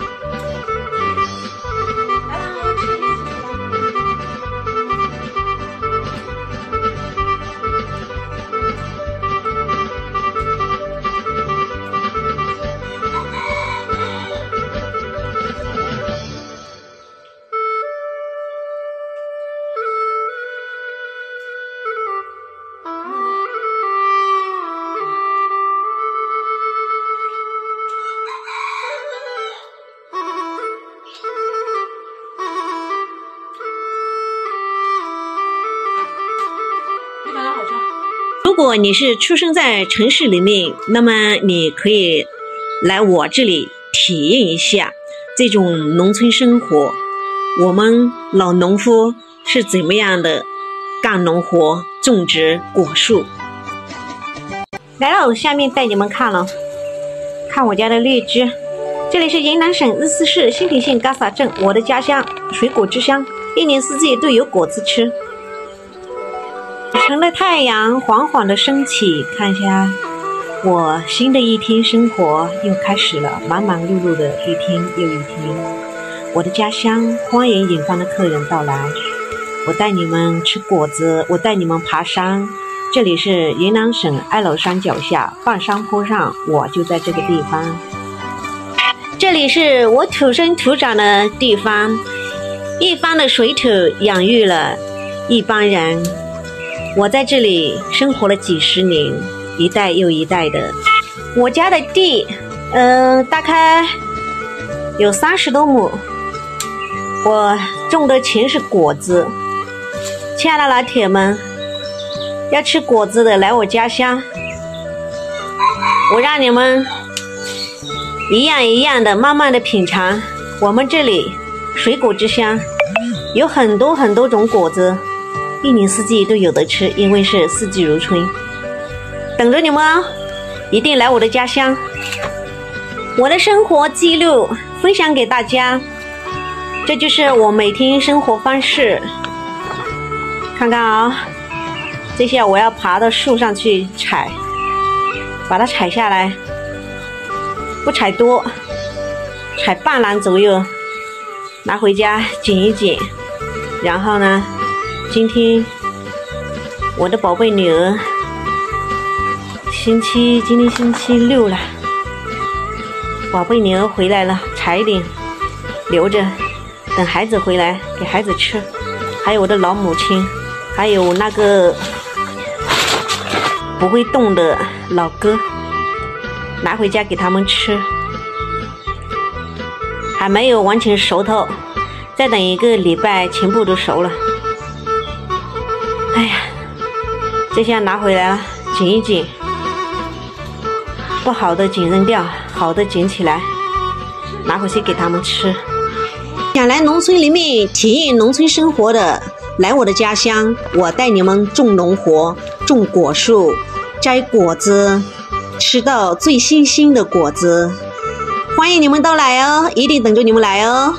如果你是出生在城市里面，那么你可以来我这里体验一下这种农村生活。我们老农夫是怎么样的干农活、种植果树。来了，下面带你们看了，看我家的荔枝。这里是云南省日思市新田县嘎洒镇，我的家乡，水果之乡，一年四季都有果子吃。早晨的太阳缓缓的升起，看一下，我新的一天生活又开始了，忙忙碌碌的一天又一天。我的家乡，欢迎远方的客人到来。我带你们吃果子，我带你们爬山。这里是云南省哀牢山脚下半山坡上，我就在这个地方。这里是我土生土长的地方，一方的水土养育了一帮人。我在这里生活了几十年，一代又一代的。我家的地，呃，大概有三十多亩。我种的全是果子。亲爱的老铁们，要吃果子的来我家乡，我让你们一样一样的慢慢的品尝。我们这里水果之乡，有很多很多种果子， 一年四季都有得吃，因为是四季如春。等着你们哦，一定来我的家乡。我的生活记录分享给大家，这就是我每天生活方式。看看啊，这下我要爬到树上去采，把它采下来，不采多，采半篮左右，拿回家剪一剪。然后呢，今天我的宝贝女儿星期今天星期六了，宝贝女儿回来了，采一点留着，等孩子回来给孩子吃。还有我的老母亲，还有那个不会动的老哥，拿回家给他们吃。还没有完全熟透，再等一个礼拜全部都熟了。哎呀，这下拿回来了，剪一剪，不好的剪扔掉，好的捡起来，拿回去给他们吃。想来农村里面体验农村生活的，来我的家乡，我带你们种农活，种果树，摘果子，吃到最新鲜的果子。欢迎你们都来哦，一定等着你们来哦。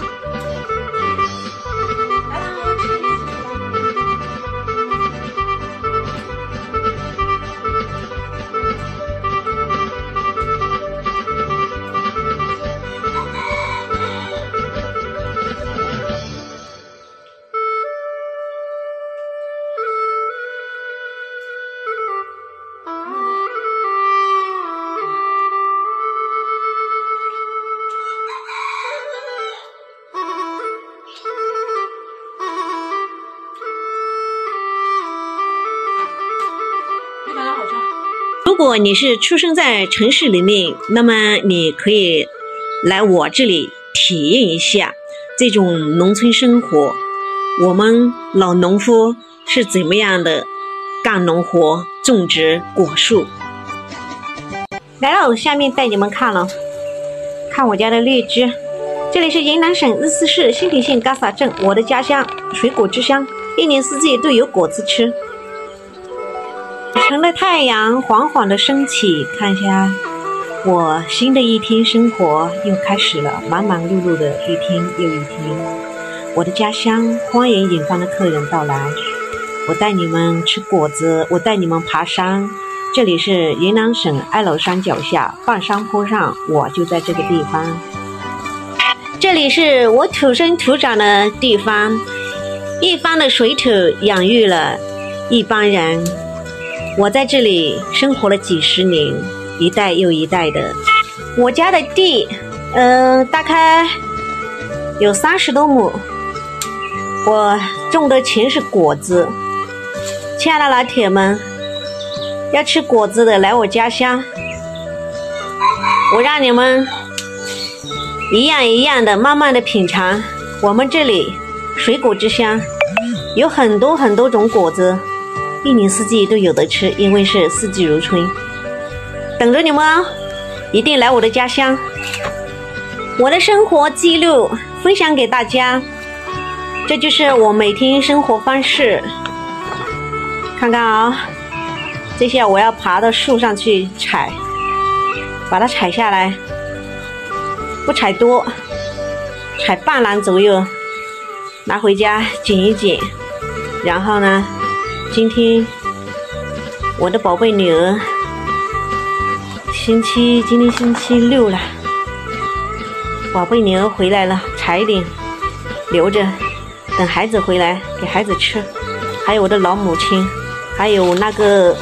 如果你是出生在城市里面，那么你可以来我这里体验一下这种农村生活。我们老农夫是怎么样的干农活、种植果树。来了，下面带你们看了，看我家的荔枝。这里是云南省日思市新田县嘎洒镇，我的家乡，水果之乡，一年四季都有果子吃。晨的太阳缓缓的升起，看一下，我新的一天生活又开始了，忙忙碌碌的一天又一天。我的家乡，欢迎远方的客人到来。我带你们吃果子，我带你们爬山。这里是云南省哀牢山脚下半山坡上，我就在这个地方。这里是我土生土长的地方，一方的水土养育了一帮人。我在这里生活了几十年，一代又一代的。我家的地，呃，大概有三十多亩，我种的全是果子。亲爱的老铁们，要吃果子的来我家乡，我让你们一样一样的慢慢的品尝。我们这里水果之乡，有很多很多种果子。一年四季都有得吃，因为是四季如春。等着你们哦，一定来我的家乡。我的生活记录分享给大家，这就是我每天生活方式。看看啊，这下我要爬到树上去采，把它采下来，不采多，采半篮左右，拿回家剪一剪。然后呢，今天我的宝贝女儿星期今天星期六了，宝贝女儿回来了，采一点留着，等孩子回来给孩子吃。还有我的老母亲，还有那个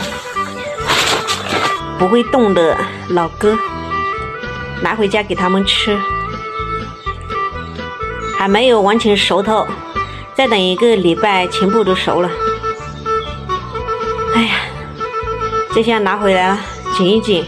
不会动的老哥，拿回家给他们吃。还没有完全熟透，再等一个礼拜全部都熟了。哎呀，这下拿回来了，剪一剪，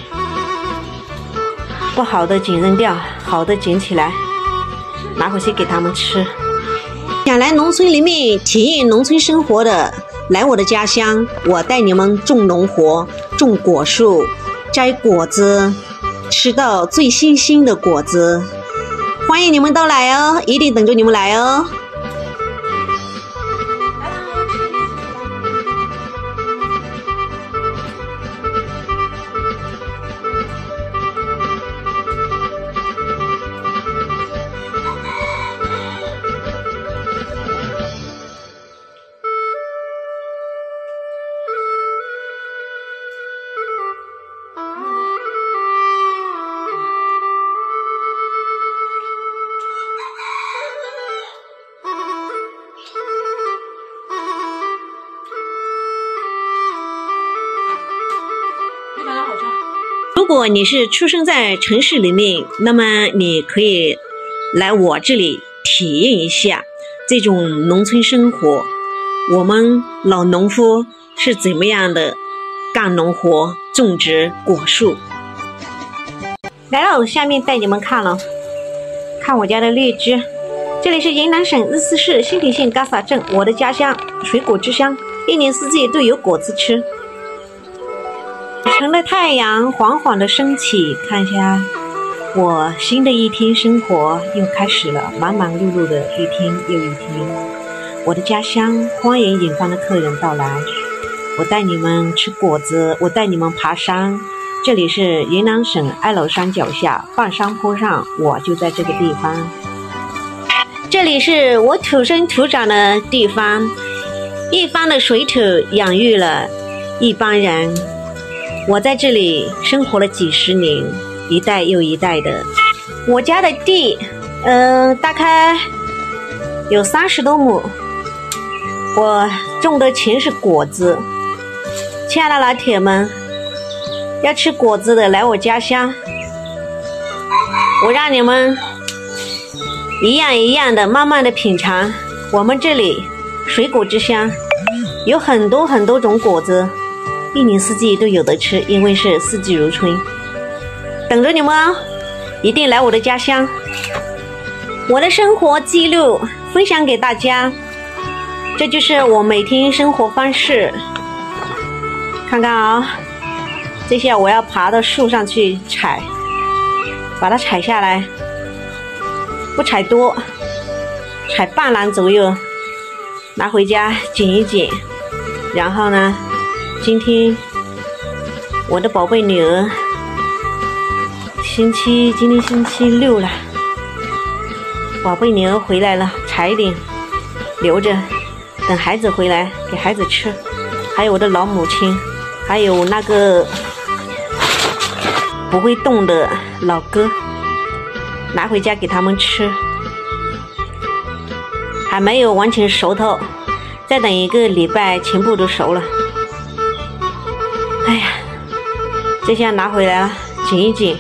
不好的剪扔掉，好的捡起来，拿回去给他们吃。想来农村里面体验农村生活的，来我的家乡，我带你们种农活，种果树，摘果子，吃到最新鲜的果子。欢迎你们都来哦，一定等着你们来哦。 果你是出生在城市里面，那么你可以来我这里体验一下这种农村生活。我们老农夫是怎么样的干农活、种植果树。来了，下面带你们看了，看我家的荔枝。这里是云南省日思市新平县嘎洒镇，我的家乡，水果之乡，一年四季都有果子吃。晨的太阳缓缓的升起，看一下，我新的一天生活又开始了，忙忙碌碌的一天又一天。我的家乡，欢迎远方的客人到来。我带你们吃果子，我带你们爬山。这里是云南省哀牢山脚下半山坡上，我就在这个地方。这里是我土生土长的地方，一方的水土养育了一帮人。我在这里生活了几十年，一代又一代的。我家的地，呃，大概有三十多亩。我种的全是果子。亲爱的老铁们，要吃果子的来我家乡，我让你们一样一样的慢慢的品尝。我们这里水果之乡，有很多很多种果子，一年四季都有得吃，因为是四季如春。等着你们哦，一定来我的家乡。我的生活记录分享给大家，这就是我每天生活方式。看看啊，这下我要爬到树上去采，把它采下来，不采多，采半篮左右，拿回家剪一剪。然后呢，今天我的宝贝女儿，星期今天星期六了，宝贝女儿回来了，采一点留着，等孩子回来给孩子吃。还有我的老母亲，还有那个不会动的老哥，拿回家给他们吃。还没有完全熟透，再等一个礼拜全部都熟了。哎呀，这下拿回来了，剪一剪，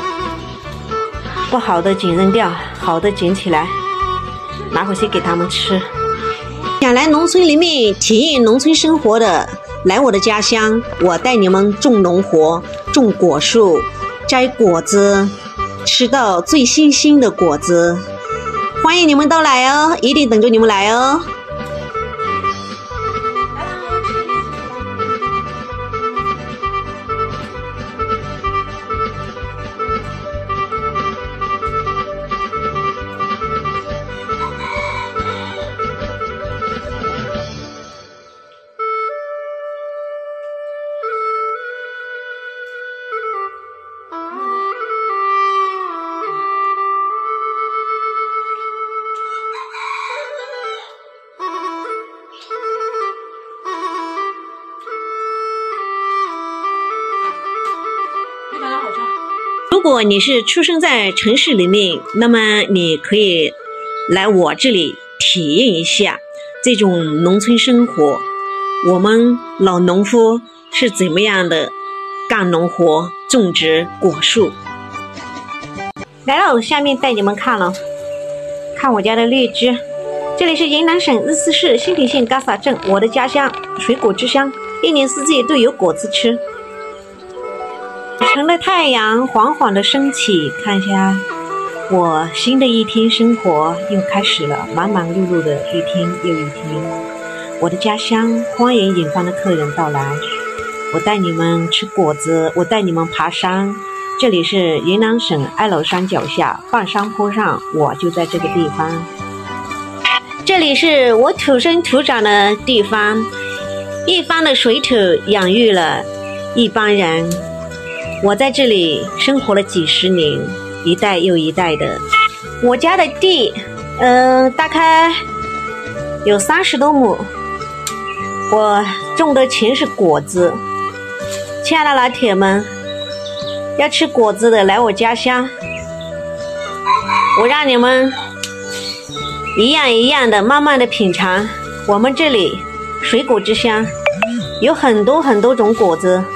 不好的剪扔掉，好的捡起来，拿回去给他们吃。想来农村里面体验农村生活的，来我的家乡，我带你们种农活，种果树，摘果子，吃到最新鲜的果子。欢迎你们都来哦，一定等着你们来哦。如果你是出生在城市里面，那么你可以来我这里体验一下这种农村生活。我们老农夫是怎么样的干农活、种植果树。来了，下面带你们看了，看我家的荔枝。这里是云南省日思市新平县嘎洒镇，我的家乡，水果之乡，一年四季都有果子吃。晨的太阳缓缓的升起，看一下，我新的一天生活又开始了，忙忙碌碌的一天又一天。我的家乡，欢迎远方的客人到来。我带你们吃果子，我带你们爬山。这里是云南省哀牢山脚下半山坡上，我就在这个地方。这里是我土生土长的地方，一方的水土养育了一帮人。我在这里生活了几十年，一代又一代的。我家的地，呃，大概有三十多亩。我种的全是果子。亲爱的老铁们，要吃果子的来我家乡，我让你们一样一样的慢慢的品尝。我们这里水果之乡，有很多很多种果子，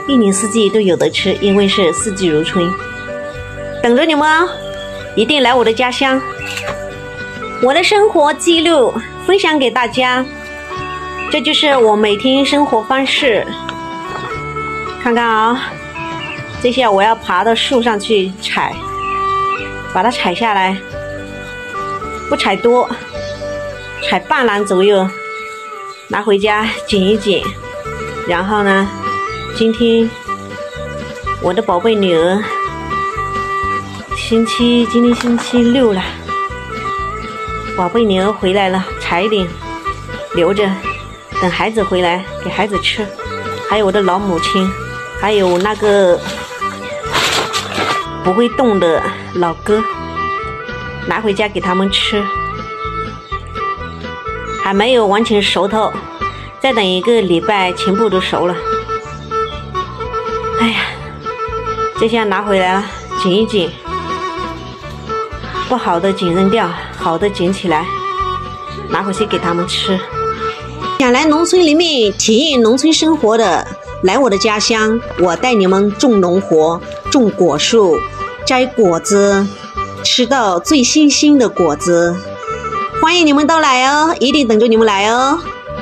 一年四季都有得吃，因为是四季如春。等着你们哦，一定来我的家乡。我的生活记录分享给大家，这就是我每天生活方式。看看啊，这下我要爬到树上去采，把它采下来，不采多，采半篮左右，拿回家剪一剪。然后呢，今天我的宝贝女儿星期今天星期六了，宝贝女儿回来了，采一点留着，等孩子回来给孩子吃。还有我的老母亲，还有那个不会动的老哥，拿回家给他们吃。还没有完全熟透，再等一个礼拜全部都熟了。哎呀，这下拿回来了，剪一剪，不好的剪扔掉，好的捡起来，拿回去给他们吃。想来农村里面体验农村生活的，来我的家乡，我带你们种农活，种果树，摘果子，吃到最新鲜的果子。欢迎你们都来哦，一定等着你们来哦。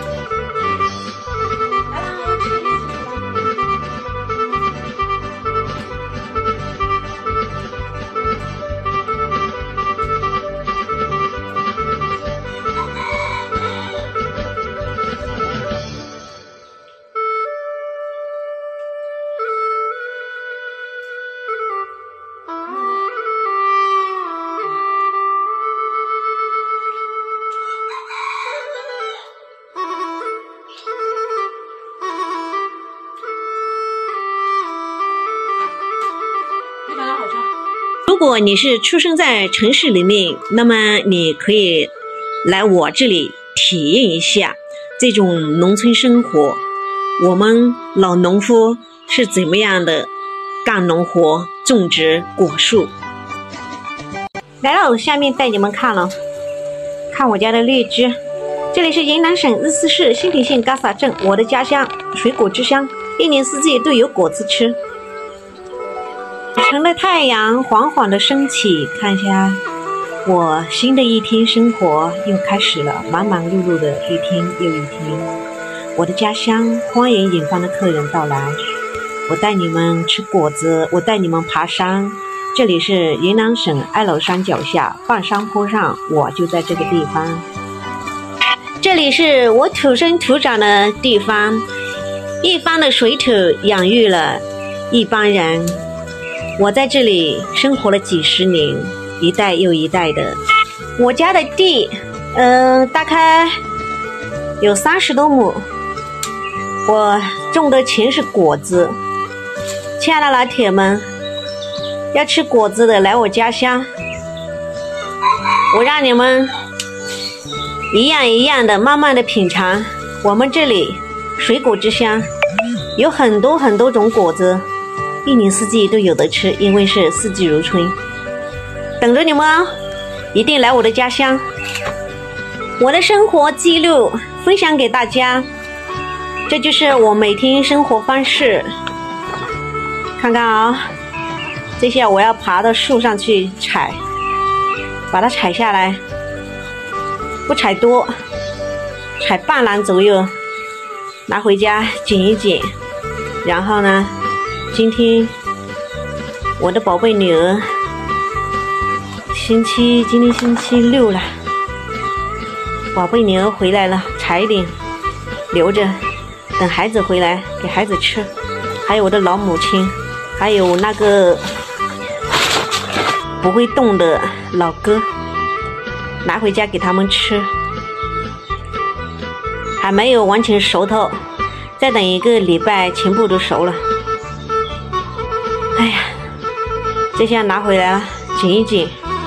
如果你是出生在城市里面，那么你可以来我这里体验一下这种农村生活。我们老农夫是怎么样的干农活、种植果树。来了，下面带你们看了，看我家的荔枝。这里是云南省日思市新田县嘎洒镇，我的家乡，水果之乡，一年四季都有果子吃。晨的太阳缓缓的升起，看一下，我新的一天生活又开始了，忙忙碌碌的一天又一天。我的家乡，欢迎远方的客人到来。我带你们吃果子，我带你们爬山。这里是云南省哀牢山脚下半山坡上，我就在这个地方。这里是我土生土长的地方，一方的水土养育了一帮人。我在这里生活了几十年，一代又一代的。我家的地，呃，大概有三十多亩，我种的全是果子。亲爱的老铁们，要吃果子的来我家乡，我让你们一样一样的慢慢的品尝。我们这里水果之乡，有很多很多种果子，一年四季都有得吃，因为是四季如春。等着你们哦，一定来我的家乡。我的生活记录分享给大家，这就是我每天生活方式。看看啊，这下我要爬到树上去采，把它采下来，不采多，采半篮左右，拿回家剪一剪。然后呢，今天我的宝贝女儿星期今天星期六了，宝贝女儿回来了，采一点留着，等孩子回来给孩子吃。还有我的老母亲，还有那个不会动的老哥，拿回家给他们吃。还没有完全熟透，再等一个礼拜全部都熟了。哎呀，这下拿回来了，剪一剪，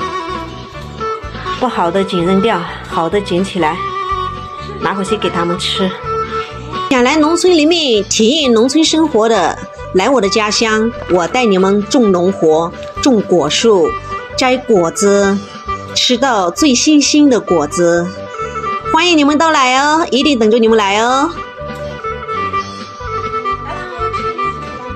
不好的剪扔掉，好的捡起来，拿回去给他们吃。想来农村里面体验农村生活的，来我的家乡，我带你们种农活，种果树，摘果子，吃到最新鲜的果子。欢迎你们都来哦，一定等着你们来哦。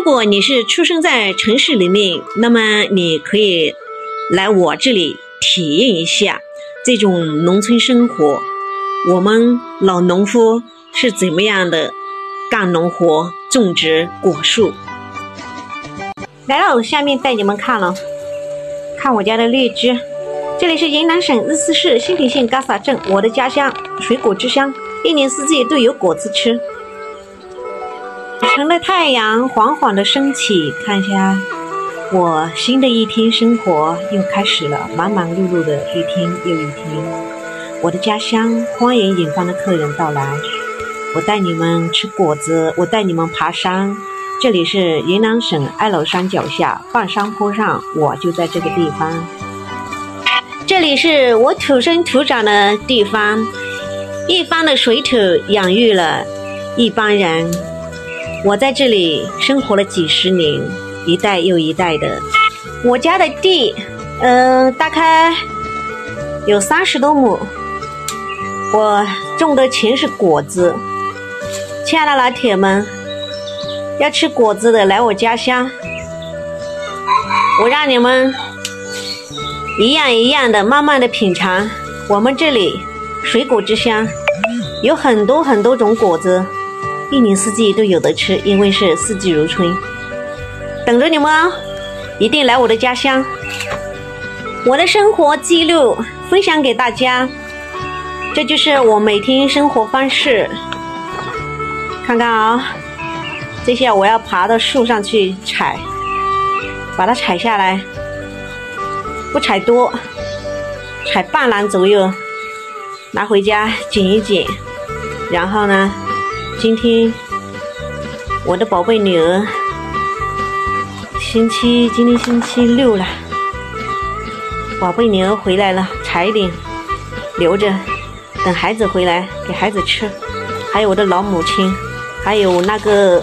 果你是出生在城市里面，那么你可以来我这里体验一下这种农村生活。我们老农夫是怎么样的干农活、种植果树。来了，下面带你们看了，看我家的荔枝。这里是云南省日思市新平县嘎洒镇，我的家乡，水果之乡，一年四季都有果子吃。晨的太阳缓缓的升起，看一下，我新的一天生活又开始了，忙忙碌碌的一天又一天。我的家乡，欢迎远方的客人到来。我带你们吃果子，我带你们爬山。这里是云南省哀牢山脚下半山坡上，我就在这个地方。这里是我土生土长的地方，一方的水土养育了一帮人。我在这里生活了几十年，一代又一代的。我家的地，呃，大概有三十多亩，我种的全是果子。亲爱的老铁们，要吃果子的来我家乡，我让你们一样一样的慢慢的品尝。我们这里水果之乡，有很多很多种果子，一年四季都有得吃，因为是四季如春。等着你们哦，一定来我的家乡。我的生活记录分享给大家，这就是我每天生活方式。看看啊，这下我要爬到树上去采，把它采下来，不采多，采半篮左右，拿回家剪一剪。然后呢，今天我的宝贝女儿，星期今天星期六了，宝贝女儿回来了，采一点留着，等孩子回来给孩子吃。还有我的老母亲，还有那个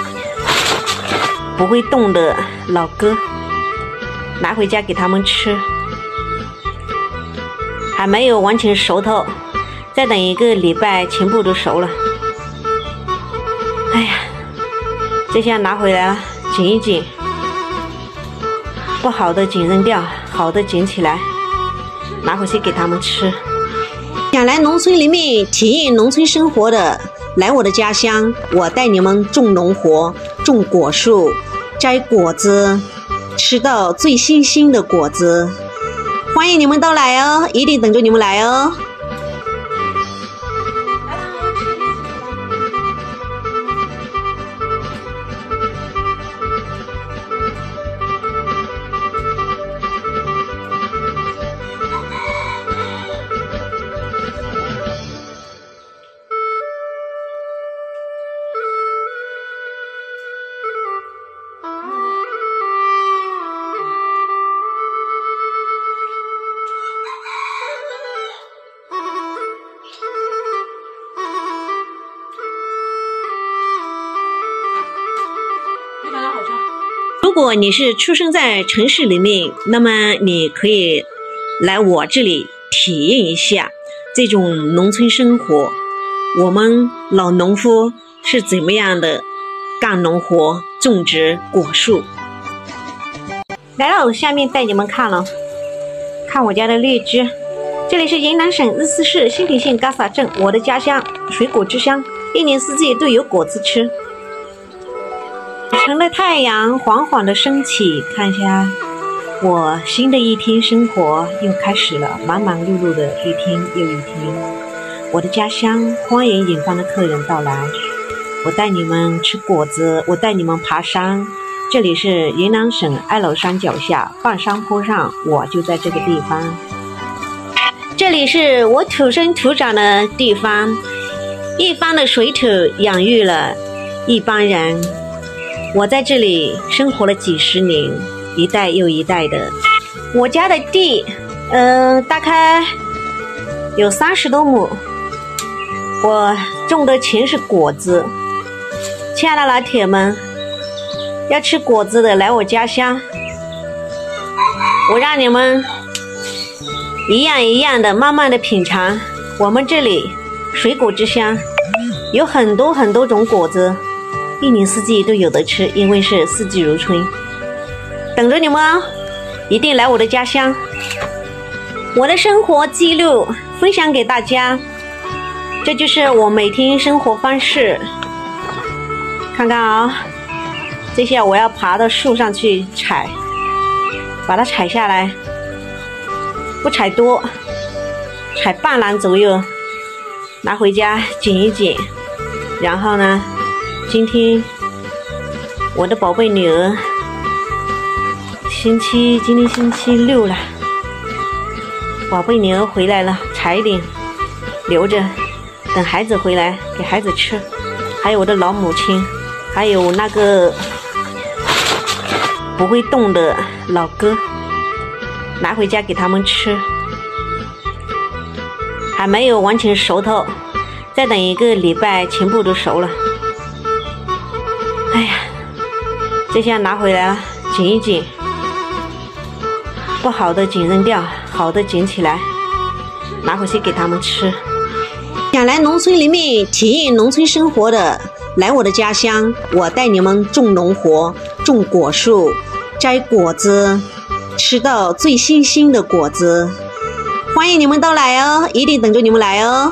不会动的老哥，拿回家给他们吃。还没有完全熟透，再等一个礼拜全部都熟了。哎呀，这下拿回来了，剪一剪，不好的剪扔掉，好的剪起来，拿回去给他们吃。想来农村里面体验农村生活的，来我的家乡，我带你们种农活，种果树，摘果子，吃到最新鲜的果子。欢迎你们都来哦，一定等着你们来哦。如果你是出生在城市里面，那么你可以来我这里体验一下这种农村生活。我们老农夫是怎么样的干农活、种植果树。来了，下面带你们看了，看我家的荔枝。这里是云南省日思市新平县嘎洒镇，我的家乡，水果之乡，一年四季都有果子吃。晨的太阳缓缓的升起，看一下，我新的一天生活又开始了，忙忙碌碌的一天又一天。我的家乡，欢迎远方的客人到来。我带你们吃果子，我带你们爬山。这里是云南省哀牢山脚下半山坡上，我就在这个地方。这里是我土生土长的地方，一方的水土养育了一帮人。我在这里生活了几十年，一代又一代的。我家的地，呃，大概有三十多亩，我种的全是果子。亲爱的老铁们，要吃果子的来我家乡，我让你们一样一样的慢慢的品尝。我们这里水果之乡，有很多很多种果子， 一年四季都有得吃，因为是四季如春。等着你们哦，一定来我的家乡。我的生活记录分享给大家，这就是我每天生活方式。看看啊，这下我要爬到树上去采，把它采下来，不采多，采半篮左右，拿回家剪一剪。然后呢，今天我的宝贝女儿星期今天星期六了，宝贝女儿回来了，采一点留着，等孩子回来给孩子吃。还有我的老母亲，还有那个不会动的老哥，拿回家给他们吃。还没有完全熟透，再等一个礼拜全部都熟了。哎呀，这下拿回来了，剪一剪，不好的剪扔掉，好的捡起来，拿回去给他们吃。想来农村里面体验农村生活的，来我的家乡，我带你们种农活，种果树，摘果子，吃到最新鲜的果子。欢迎你们到来哦，一定等着你们来哦。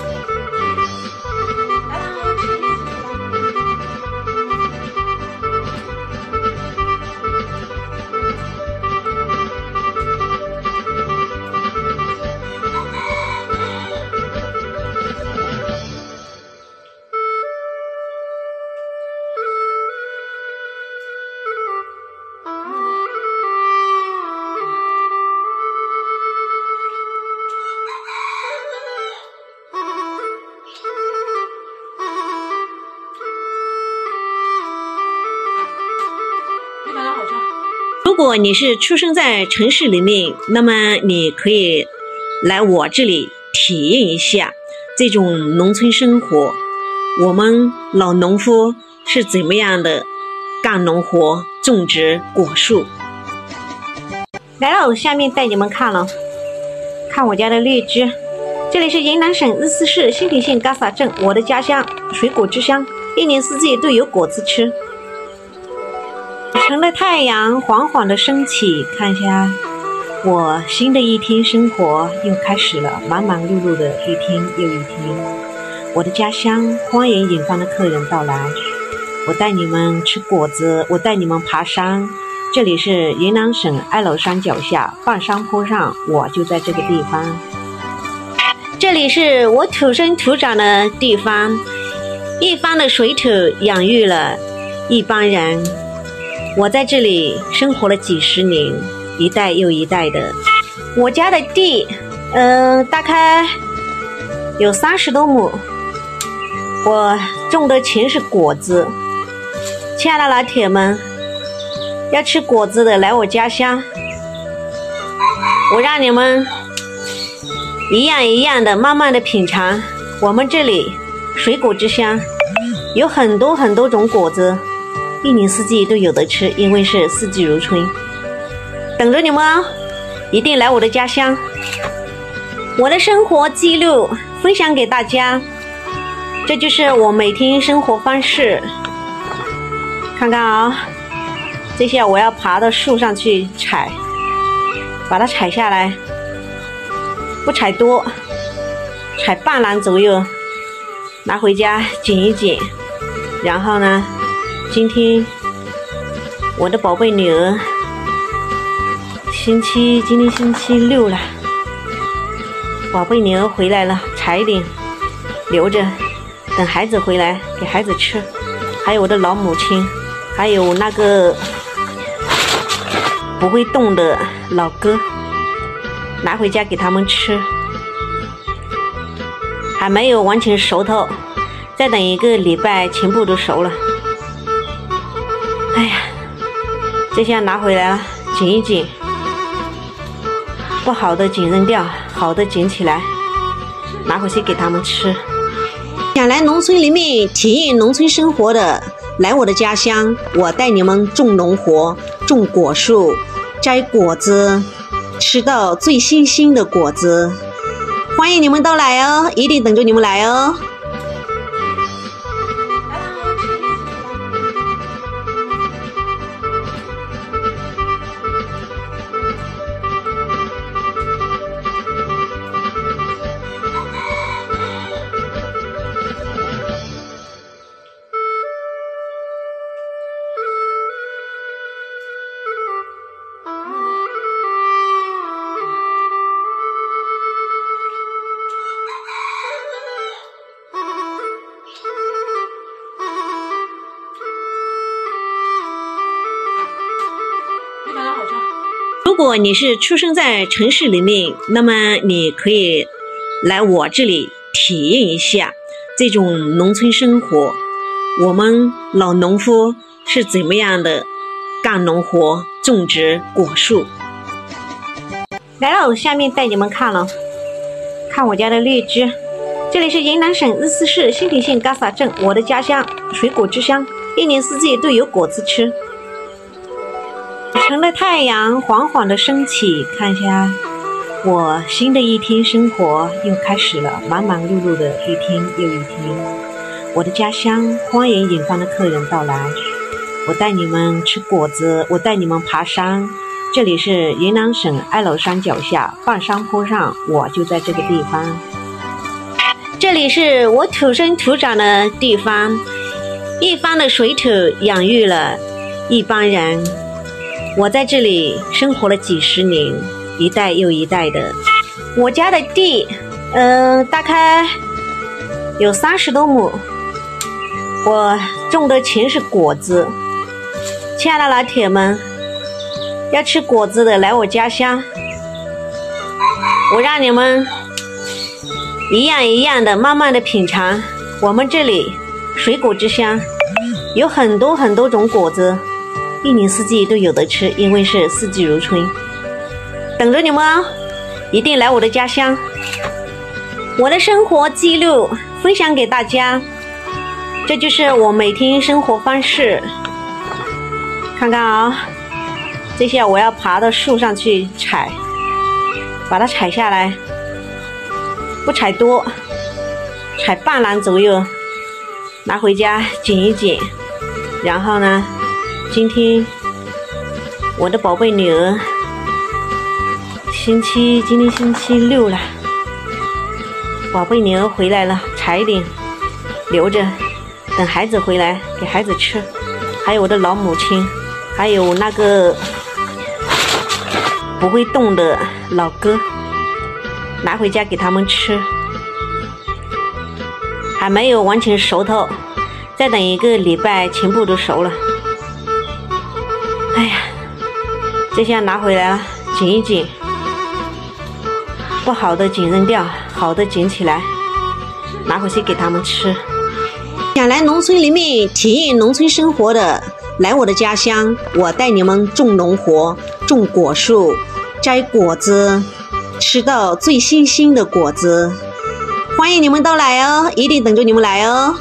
如果你是出生在城市里面，那么你可以来我这里体验一下这种农村生活。我们老农夫是怎么样的干农活、种植果树。来了，下面带你们看了，看我家的荔枝。这里是云南省日思市新平县嘎洒镇，我的家乡，水果之乡，一年四季都有果子吃。晨的太阳缓缓的升起，看一下，我新的一天生活又开始了，忙忙碌碌的一天又一天。我的家乡，欢迎远方的客人到来。我带你们吃果子，我带你们爬山。这里是云南省哀牢山脚下半山坡上，我就在这个地方。这里是我土生土长的地方，一方的水土养育了一帮人。我在这里生活了几十年，一代又一代的。我家的地，呃，大概有三十多亩，我种的全是果子。亲爱的老铁们，要吃果子的来我家乡，我让你们一样一样的慢慢的品尝。我们这里水果之乡，有很多很多种果子。一年四季都有得吃，因为是四季如春。等着你们哦，一定来我的家乡。我的生活记录分享给大家，这就是我每天生活方式。看看啊，这下我要爬到树上去采，把它采下来，不采多，采半篮左右，拿回家剪一剪。然后呢，今天我的宝贝女儿星期今天星期六了，宝贝女儿回来了，采一点留着，等孩子回来给孩子吃。还有我的老母亲，还有那个不会动的老哥，拿回家给他们吃。还没有完全熟透，再等一个礼拜全部都熟了。哎呀，这下拿回来了，剪一剪，不好的剪扔掉，好的捡起来，拿回去给他们吃。想来农村里面体验农村生活的，来我的家乡，我带你们种农活，种果树，摘果子，吃到最新鲜的果子。欢迎你们到来哦，一定等着你们来哦。 果你是出生在城市里面，那么你可以来我这里体验一下这种农村生活。我们老农夫是怎么样的干农活、种植果树。来了，下面带你们看了，看我家的荔枝。这里是云南省日思市新平县嘎洒镇，我的家乡，水果之乡，一年四季都有果子吃。早晨的太阳缓缓的升起，看一下，我新的一天生活又开始了，忙忙碌碌的一天又一天。我的家乡，欢迎远方的客人到来。我带你们吃果子，我带你们爬山。这里是云南省哀牢山脚下半山坡上，我就在这个地方。这里是我土生土长的地方，一方的水土养育了一帮人。我在这里生活了几十年，一代又一代的。我家的地，呃，大概有三十多亩。我种的全是果子。亲爱的老铁们，要吃果子的来我家乡，我让你们一样一样的慢慢的品尝。我们这里水果之乡，有很多很多种果子，一年四季都有得吃，因为是四季如春。等着你们哦，一定来我的家乡。我的生活记录分享给大家，这就是我每天生活方式。看看啊，这下我要爬到树上去采，把它采下来，不采多，采半篮左右，拿回家剪一剪。然后呢，今天我的宝贝女儿，星期今天星期六了，宝贝女儿回来了，采一点留着，等孩子回来给孩子吃。还有我的老母亲，还有那个不会动的老哥，拿回家给他们吃。还没有完全熟透，再等一个礼拜全部都熟了。哎呀，这下拿回来了，剪一剪，不好的剪扔掉，好的捡起来，拿回去给他们吃。想来农村里面体验农村生活的，来我的家乡，我带你们种农活，种果树，摘果子，吃到最新鲜的果子。欢迎你们到来哦，一定等着你们来哦。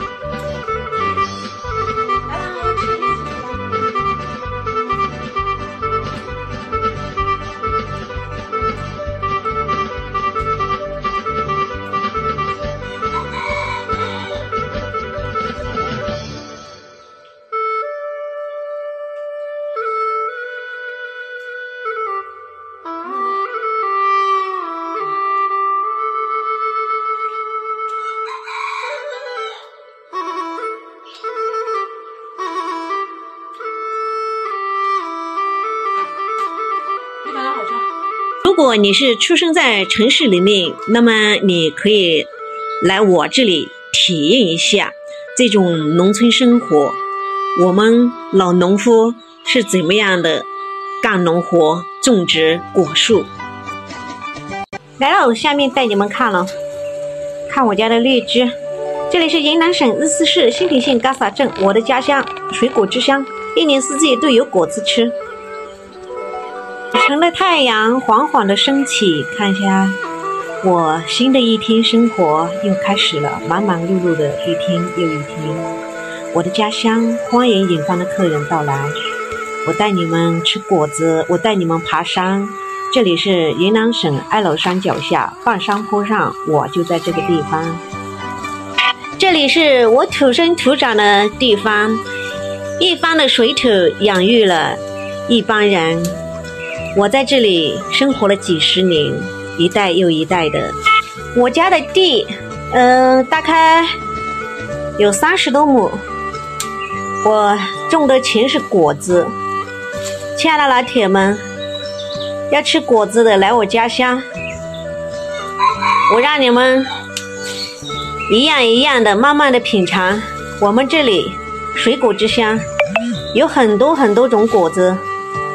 如果你是出生在城市里面，那么你可以来我这里体验一下这种农村生活。我们老农夫是怎么样的干农活、种植果树。来了，下面带你们看了，看我家的荔枝。这里是云南省日思市新平县嘎洒镇，我的家乡，水果之乡，一年四季都有果子吃。早晨的太阳缓缓的升起，看一下，我新的一天生活又开始了，忙忙碌碌的一天又一天。我的家乡，欢迎远方的客人到来。我带你们吃果子，我带你们爬山。这里是云南省哀牢山脚下半山坡上，我就在这个地方。这里是我土生土长的地方，一方的水土养育了一帮人。我在这里生活了几十年，一代又一代的。我家的地，呃，大概有三十多亩。我种的全是果子。亲爱的老铁们，要吃果子的来我家乡，我让你们一样一样的慢慢的品尝。我们这里水果之乡，有很多很多种果子，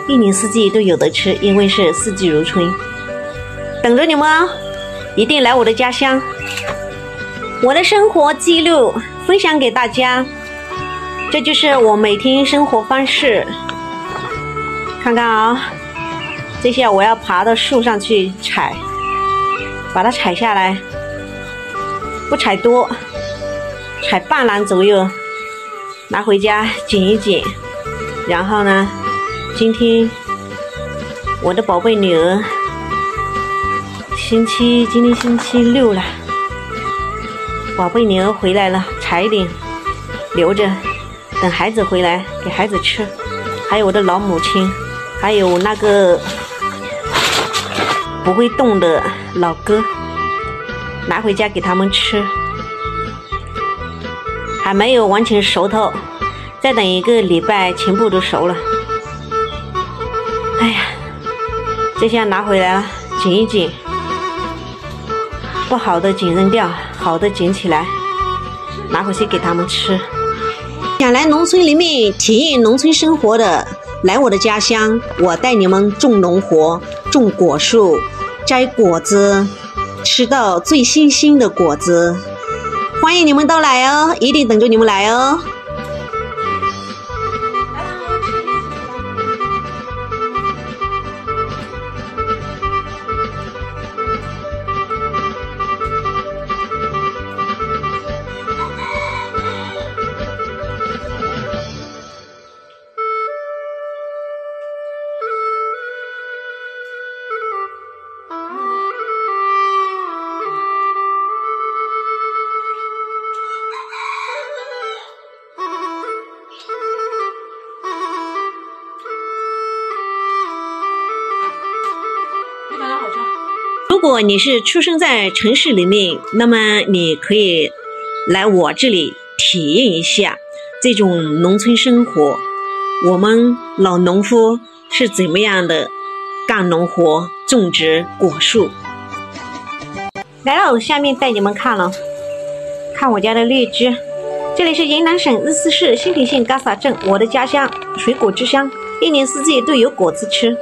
一年四季都有得吃，因为是四季如春。等着你们哦，一定来我的家乡。我的生活记录分享给大家，这就是我每天生活方式。看看啊，这下我要爬到树上去采，把它采下来，不采多，采半篮左右，拿回家剪一剪。然后呢，今天我的宝贝女儿星期今天星期六了，宝贝女儿回来了，采一点留着，等孩子回来给孩子吃。还有我的老母亲，还有那个不会动的老哥，拿回家给他们吃。还没有完全熟透，再等一个礼拜全部都熟了。哎呀，这下拿回来了，剪一剪，不好的剪扔掉，好的捡起来，拿回去给他们吃。想来农村里面体验农村生活的，来我的家乡，我带你们种农活，种果树，摘果子，吃到最新鲜的果子。欢迎你们到来哦，一定等着你们来哦。如果你是出生在城市里面，那么你可以来我这里体验一下这种农村生活。我们老农夫是怎么样的干农活、种植果树。来了，下面带你们看了，看我家的荔枝。这里是云南省日思市新平县嘎洒镇，我的家乡，水果之乡，一年四季都有果子吃。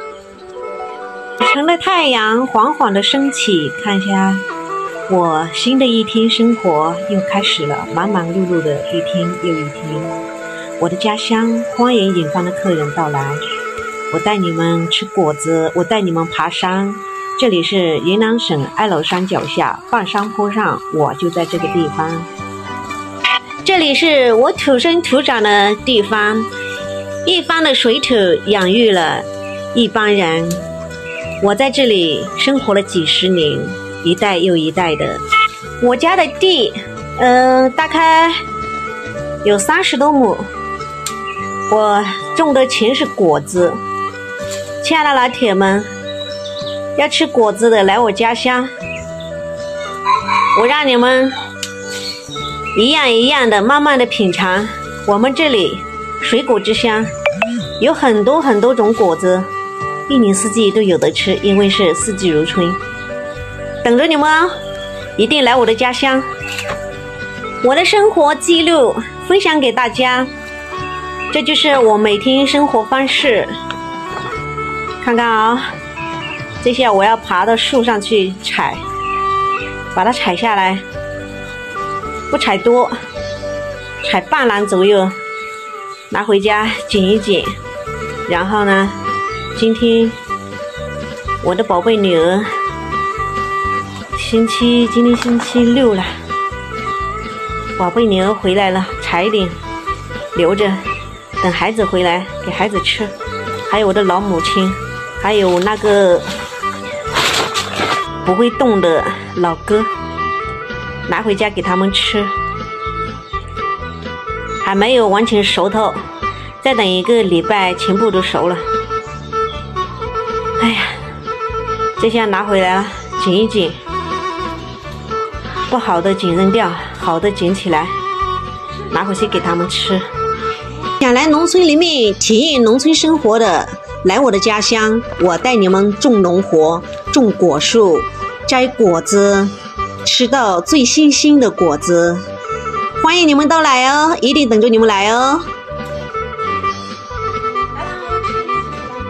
晨的太阳缓缓的升起，看一下，我新的一天生活又开始了，忙忙碌碌的一天又一天。我的家乡，欢迎远方的客人到来。我带你们吃果子，我带你们爬山。这里是云南省哀牢山脚下半山坡上，我就在这个地方。这里是我土生土长的地方，一方的水土养育了一帮人。我在这里生活了几十年，一代又一代的。我家的地，呃，大概有三十多亩，我种的全是果子。亲爱的老铁们，要吃果子的来我家乡，我让你们一样一样的慢慢的品尝。我们这里水果之乡，有很多很多种果子。一年四季都有得吃，因为是四季如春。等着你们哦，一定来我的家乡。我的生活记录分享给大家，这就是我每天生活方式。看看啊，这下我要爬到树上去采，把它采下来，不采多，采半篮左右，拿回家剪一剪。然后呢，今天我的宝贝女儿星期今天星期六了，宝贝女儿回来了，采一点留着，等孩子回来给孩子吃。还有我的老母亲，还有那个不会动的老哥，拿回家给他们吃。还没有完全熟透，再等一个礼拜全部都熟了。哎呀，这下拿回来了，剪一剪，不好的剪扔掉，好的捡起来，拿回去给他们吃。想来农村里面体验农村生活的，来我的家乡，我带你们种农活，种果树，摘果子，吃到最新鲜的果子。欢迎你们到来哦，一定等着你们来哦。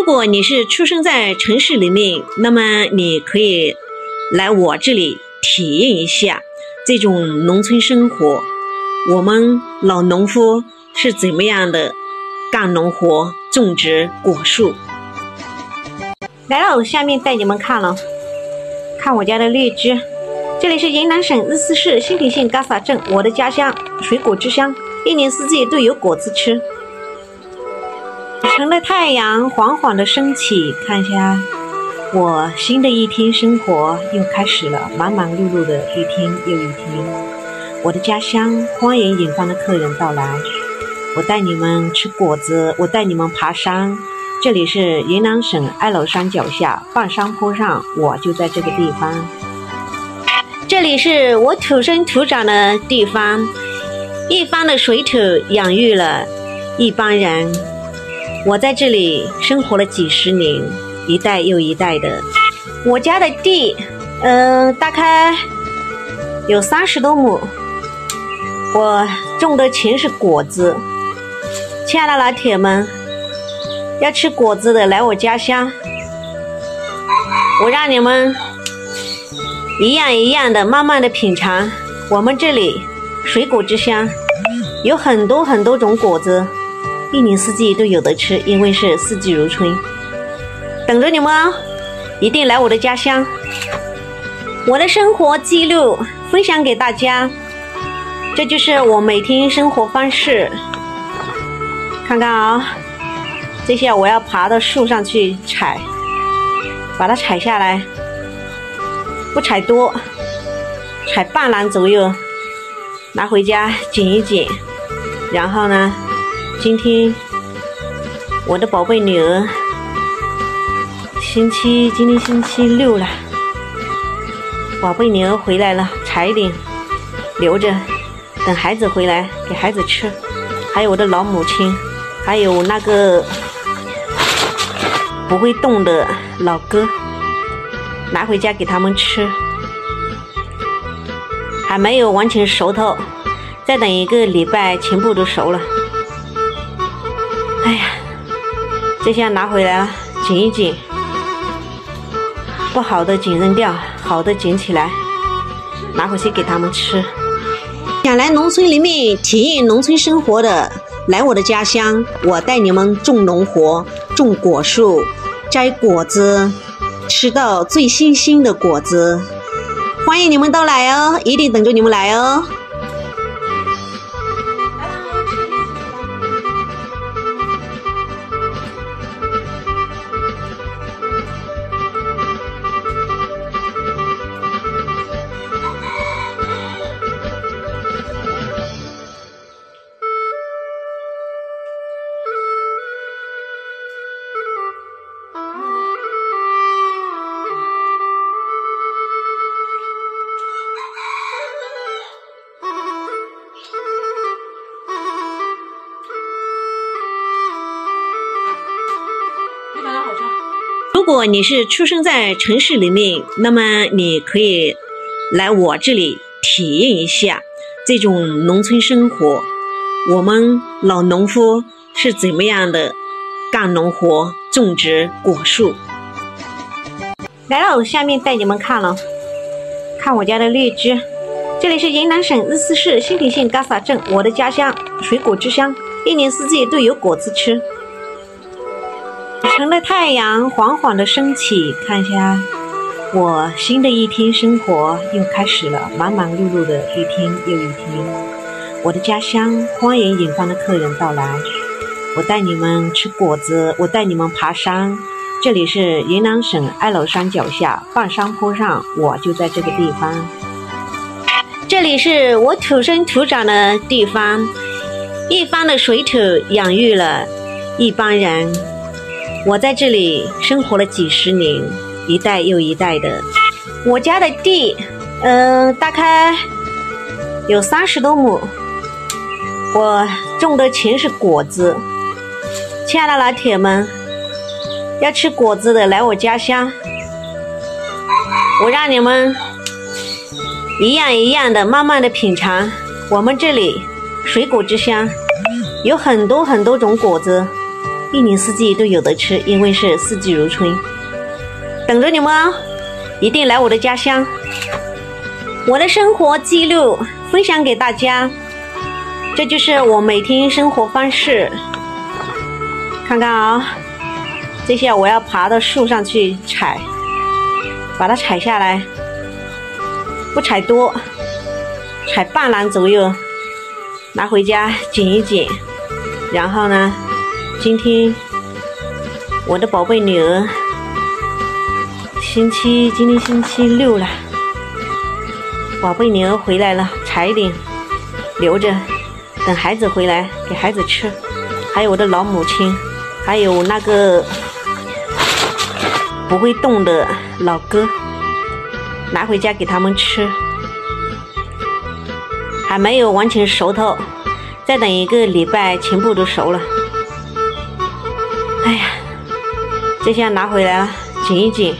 果你是出生在城市里面，那么你可以来我这里体验一下这种农村生活。我们老农夫是怎么样的干农活、种植果树。来了，下面带你们看了，看我家的荔枝。这里是云南省日思市新平县嘎洒镇，我的家乡，水果之乡，一年四季都有果子吃。早晨的太阳缓缓的升起，看一下，我新的一天生活又开始了，忙忙碌碌的一天又一天。我的家乡，欢迎远方的客人到来。我带你们吃果子，我带你们爬山。这里是云南省哀牢山脚下半山坡上，我就在这个地方。这里是我土生土长的地方，一方的水土养育了一帮人。我在这里生活了几十年，一代又一代的。我家的地，呃，大概有三十多亩。我种的全是果子。亲爱的老铁们，要吃果子的来我家乡，我让你们一样一样的慢慢的品尝。我们这里水果之乡，有很多很多种果子，一年四季都有得吃，因为是四季如春。等着你们哦，一定来我的家乡。我的生活记录分享给大家，这就是我每天生活方式。看看啊，这下我要爬到树上去采，把它采下来，不采多，采半篮左右，拿回家剪一剪。然后呢，今天我的宝贝女儿，星期今天星期六了，宝贝女儿回来了，采一点留着，等孩子回来给孩子吃。还有我的老母亲，还有那个不会动的老哥，拿回家给他们吃。还没有完全熟透，再等一个礼拜全部都熟了。哎呀，这下拿回来了，剪一剪，不好的剪扔掉，好的剪起来，拿回去给他们吃。想来农村里面体验农村生活的，来我的家乡，我带你们种农活，种果树，摘果子，吃到最新鲜的果子。欢迎你们到来哦，一定等着你们来哦。如果你是出生在城市里面，那么你可以来我这里体验一下这种农村生活。我们老农夫是怎么样的干农活、种植果树。来了，下面带你们看了，看我家的荔枝。这里是云南省日思市新平县嘎洒镇，我的家乡，水果之乡，一年四季都有果子吃。早晨的太阳缓缓的升起，看一下，我新的一天生活又开始了，忙忙碌碌的一天又一天。我的家乡，欢迎远方的客人到来。我带你们吃果子，我带你们爬山。这里是云南省哀牢山脚下半山坡上，我就在这个地方。这里是我土生土长的地方，一方的水土养育了一帮人。我在这里生活了几十年，一代又一代的。我家的地，呃，大概有三十多亩。我种的全是果子。亲爱的老铁们，要吃果子的来我家乡，我让你们一样一样的慢慢的品尝。我们这里水果之乡，有很多很多种果子， 一年四季都有得吃，因为是四季如春。等着你们哦，一定来我的家乡。我的生活记录分享给大家，这就是我每天生活方式。看看啊，这下我要爬到树上去采，把它采下来，不采多，采半篮左右，拿回家剪一剪。然后呢，今天我的宝贝女儿星期今天星期六了，宝贝女儿回来了，采一点留着，等孩子回来给孩子吃。还有我的老母亲，还有那个不会动的老哥，拿回家给他们吃。还没有完全熟透，再等一个礼拜全部都熟了。哎呀，这下拿回来了，剪一剪，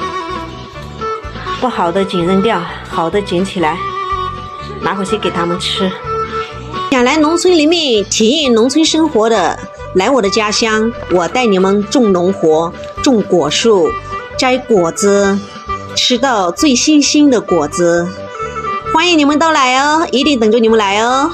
不好的剪扔掉，好的捡起来，拿回去给他们吃。想来农村里面体验农村生活的，来我的家乡，我带你们种农活，种果树，摘果子，吃到最新鲜的果子。欢迎你们都来哦，一定等着你们来哦。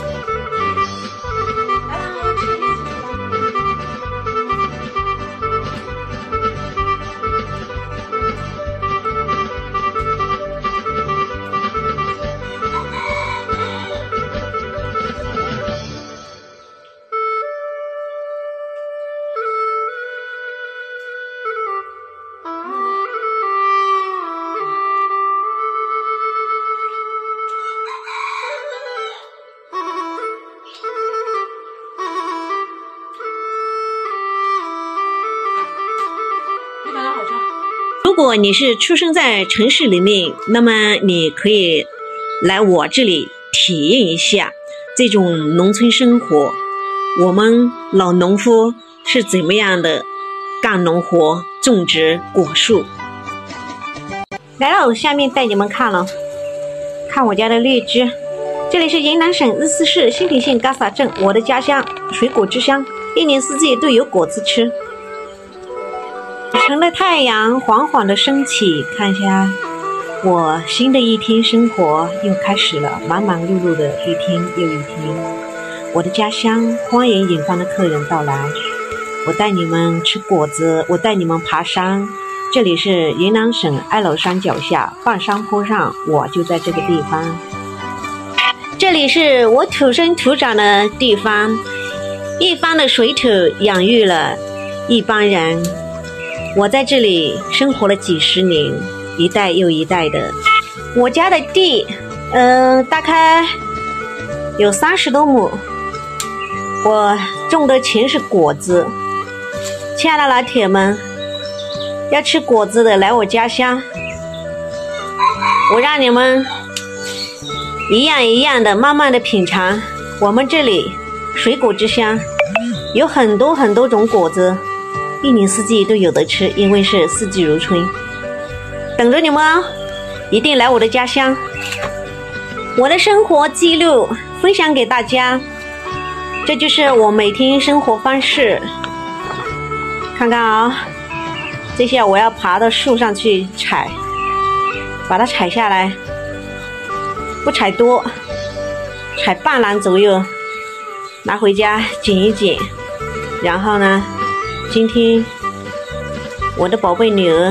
如果你是出生在城市里面，那么你可以来我这里体验一下这种农村生活。我们老农夫是怎么样的干农活、种植果树。来了，下面带你们看了，看我家的荔枝。这里是云南省日思市新平县嘎洒镇，我的家乡，水果之乡，一年四季都有果子吃。早晨的太阳缓缓的升起，看一下我新的一天生活又开始了，忙忙碌碌的一天又一天。我的家乡，欢迎远方的客人到来。我带你们吃果子，我带你们爬山。这里是云南省哀牢山脚下半山坡上，我就在这个地方。这里是我土生土长的地方，一方的水土养育了一帮人。我在这里生活了几十年，一代又一代的。我家的地，呃，大概有三十多亩，我种的全是果子。亲爱的老铁们，要吃果子的来我家乡，我让你们一样一样的慢慢的品尝。我们这里水果之乡，有很多很多种果子，一年四季都有得吃，因为是四季如春。等着你们哦，一定来我的家乡。我的生活记录分享给大家，这就是我每天生活方式。看看啊，这下我要爬到树上去采，把它采下来，不采多，采半篮左右，拿回家剪一剪。然后呢，今天我的宝贝女儿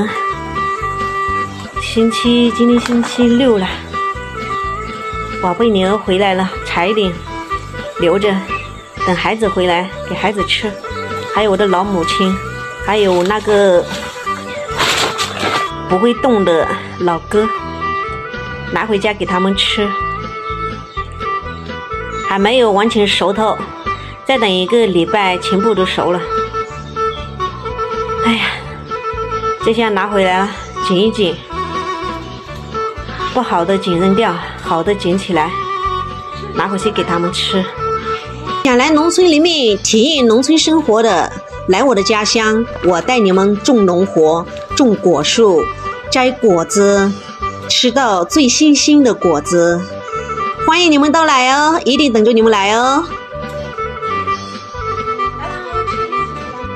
星期今天星期六了，宝贝女儿回来了，采一点留着，等孩子回来给孩子吃。还有我的老母亲，还有那个不会动的老哥，拿回家给他们吃。还没有完全熟透，再等一个礼拜全部都熟了。哎呀，这下拿回来了，剪一剪，不好的剪扔掉，好的捡起来，拿回去给他们吃。想来农村里面体验农村生活的，来我的家乡，我带你们种农活，种果树，摘果子，吃到最新鲜的果子。欢迎你们都来哦，一定等着你们来哦。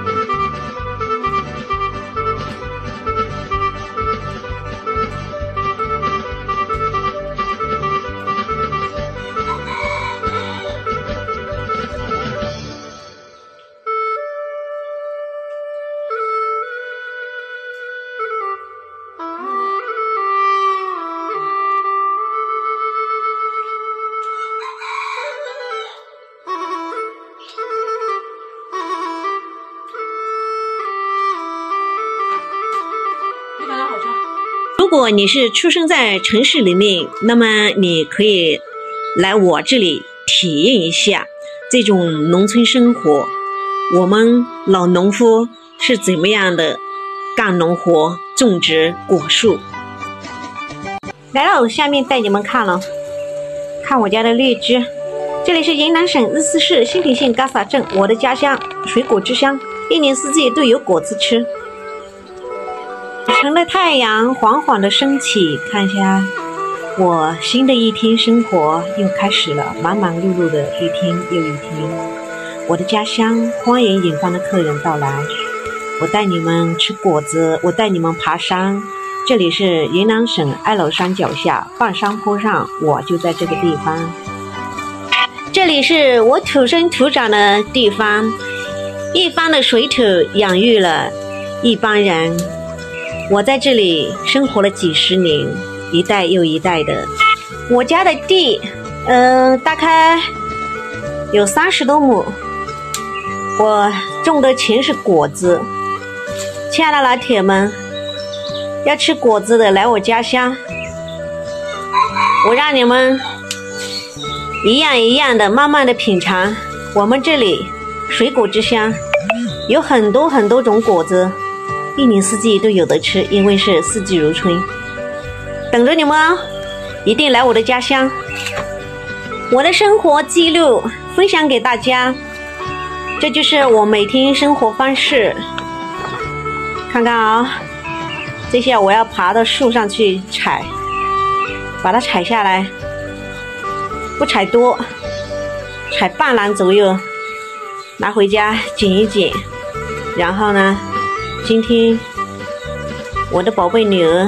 果你是出生在城市里面，那么你可以来我这里体验一下这种农村生活。我们老农夫是怎么样的干农活、种植果树。来了，下面带你们看了，看我家的荔枝。这里是云南省日思市新平县嘎洒镇，我的家乡，水果之乡，一年四季都有果子吃。早晨的太阳缓缓的升起，看一下我新的一天生活又开始了，忙忙碌碌的一天又一天。我的家乡，欢迎远方的客人到来。我带你们吃果子，我带你们爬山。这里是云南省哀牢山脚下半山坡上，我就在这个地方。这里是我土生土长的地方，一方的水土养育了一帮人。我在这里生活了几十年，一代又一代的。我家的地，呃，大概有三十多亩。我种的全是果子。亲爱的老铁们，要吃果子的来我家乡，我让你们一样一样的慢慢的品尝。我们这里水果之乡，有很多很多种果子，一年四季都有得吃，因为是四季如春。等着你们哦，一定来我的家乡。我的生活记录分享给大家，这就是我每天生活方式。看看啊，这下我要爬到树上去采，把它采下来，不采多，采半篮左右，拿回家剪一剪。然后呢，今天我的宝贝女儿，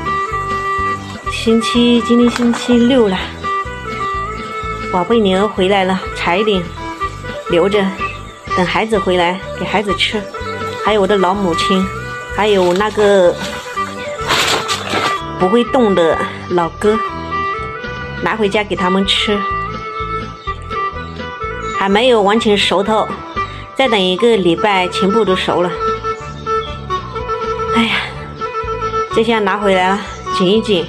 星期今天星期六了，宝贝女儿回来了，采一点留着，等孩子回来给孩子吃。还有我的老母亲，还有那个不会动的老哥，拿回家给他们吃。还没有完全熟透，再等一个礼拜全部都熟了。哎呀，这下拿回来了，剪一剪，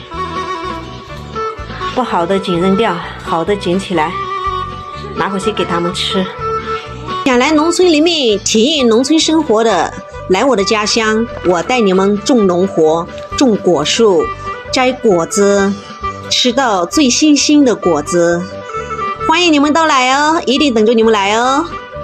不好的剪扔掉，好的捡起来，拿回去给他们吃。想来农村里面体验农村生活的，来我的家乡，我带你们种农活，种果树，摘果子，吃到最新鲜的果子。欢迎你们到来哦，一定等着你们来哦。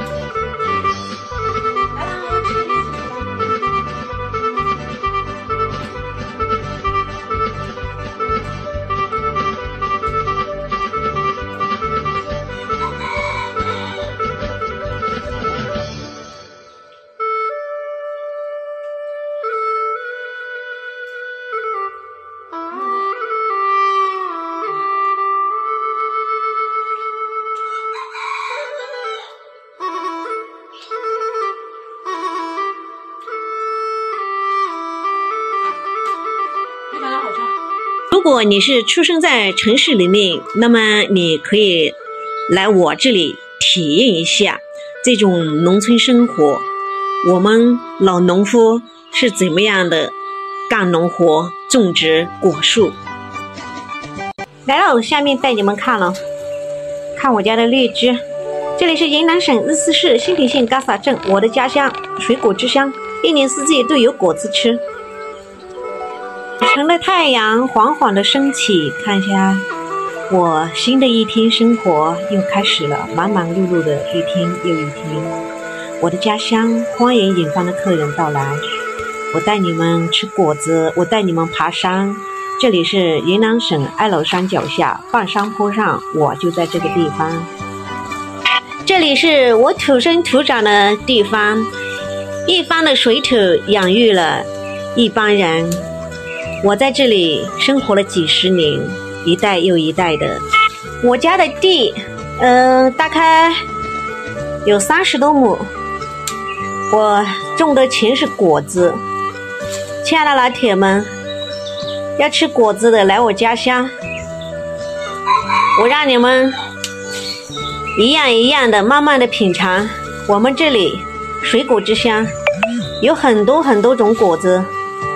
如果你是出生在城市里面，那么你可以来我这里体验一下这种农村生活。我们老农夫是怎么样的干农活、种植果树。来了，下面带你们看了，看我家的荔枝。这里是云南省日思市新平县嘎洒镇，我的家乡，水果之乡，一年四季都有果子吃。早晨的太阳缓缓的升起，看一下我新的一天生活又开始了，忙忙碌碌的一天又一天。我的家乡，欢迎远方的客人到来。我带你们吃果子，我带你们爬山。这里是云南省哀牢山脚下半山坡上，我就在这个地方。这里是我土生土长的地方，一方的水土养育了一帮人。我在这里生活了几十年，一代又一代的。我家的地，呃，大概有三十多亩。我种的全是果子。亲爱的老铁们，要吃果子的来我家乡，我让你们一样一样的慢慢的品尝。我们这里水果之乡，有很多很多种果子，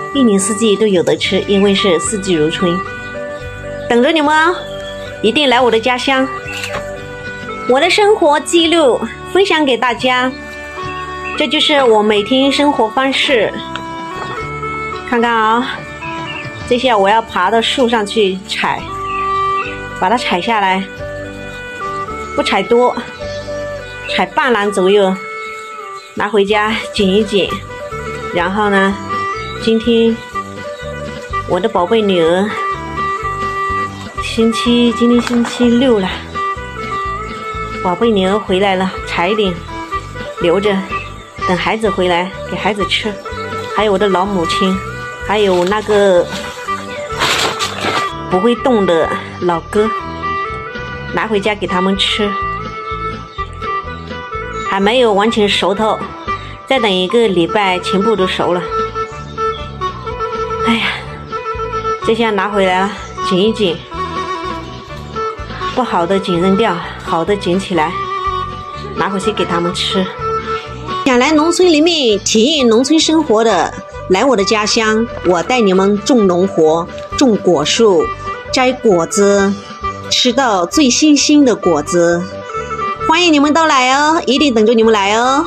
一年四季都有得吃，因为是四季如春。等着你们哦，一定来我的家乡。我的生活记录分享给大家，这就是我每天生活方式。看看啊，这下我要爬到树上去采，把它采下来，不采多，采半篮左右，拿回家剪一剪。然后呢，今天我的宝贝女儿星期今天星期六了，宝贝女儿回来了，采一点留着，等孩子回来给孩子吃。还有我的老母亲，还有那个不会动的老哥，拿回家给他们吃。还没有完全熟透，再等一个礼拜全部都熟了。哎呀，这下拿回来了，剪一剪，不好的剪扔掉，好的捡起来，拿回去给他们吃。想来农村里面体验农村生活的，来我的家乡，我带你们种农活，种果树，摘果子，吃到最新鲜的果子。欢迎你们到来哦，一定等着你们来哦。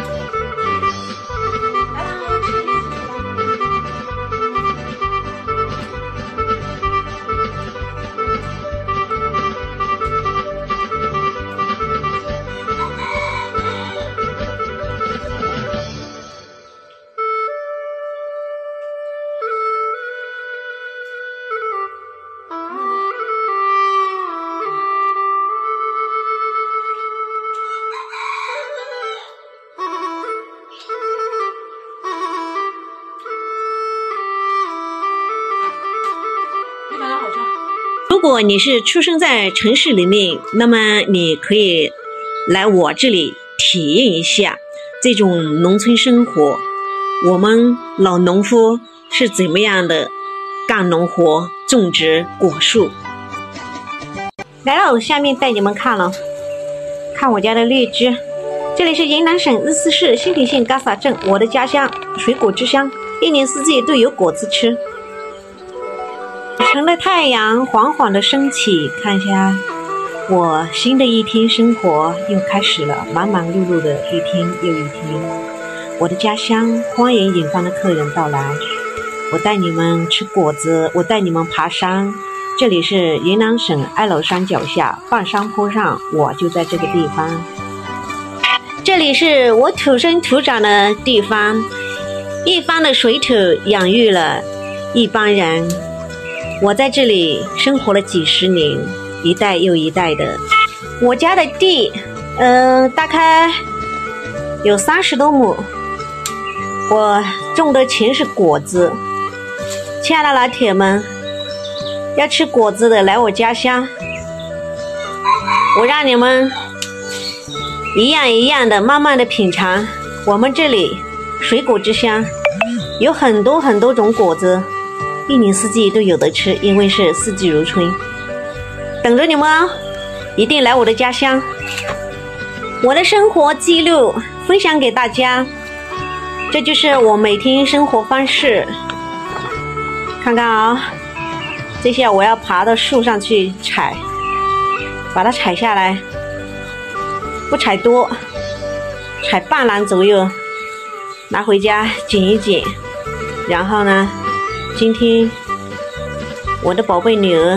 如果你是出生在城市里面，那么你可以来我这里体验一下这种农村生活。我们老农夫是怎么样的干农活、种植果树。来了，下面带你们看了，看我家的荔枝。这里是云南省日思市新平县嘎洒镇，我的家乡，水果之乡，一年四季都有果子吃。早晨的太阳缓缓的升起，看一下我新的一天生活又开始了，忙忙碌碌的一天又一天。我的家乡，欢迎远方的客人到来。我带你们吃果子，我带你们爬山。这里是云南省哀牢山脚下半山坡上，我就在这个地方。这里是我土生土长的地方，一方的水土养育了一帮人。我在这里生活了几十年，一代又一代的。我家的地，呃，大概有三十多亩，我种的全是果子。亲爱的老铁们，要吃果子的来我家乡，我让你们一样一样的慢慢的品尝。我们这里水果之乡，有很多很多种果子。一年四季都有得吃，因为是四季如春。等着你们哦，一定来我的家乡。我的生活记录分享给大家，这就是我每天生活方式。看看啊，这下我要爬到树上去采，把它采下来，不采多，采半篮左右，拿回家剪一剪。然后呢，今天我的宝贝女儿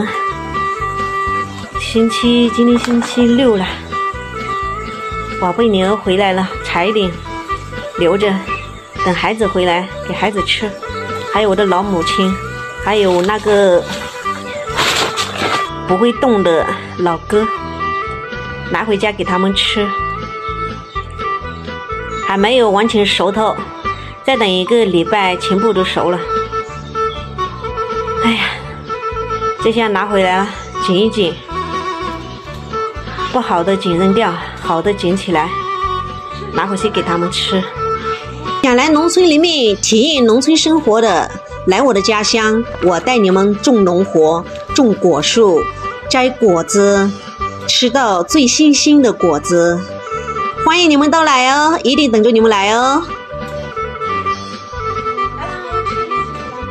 星期今天星期六了，宝贝女儿回来了，采一点留着，等孩子回来给孩子吃。还有我的老母亲，还有那个不会动的老哥，拿回家给他们吃。还没有完全熟透，再等一个礼拜全部都熟了。哎呀，这下拿回来了，剪一剪，不好的剪扔掉，好的捡起来，拿回去给他们吃。想来农村里面体验农村生活的，来我的家乡，我带你们种农活，种果树，摘果子，吃到最新鲜的果子。欢迎你们到来哦，一定等着你们来哦。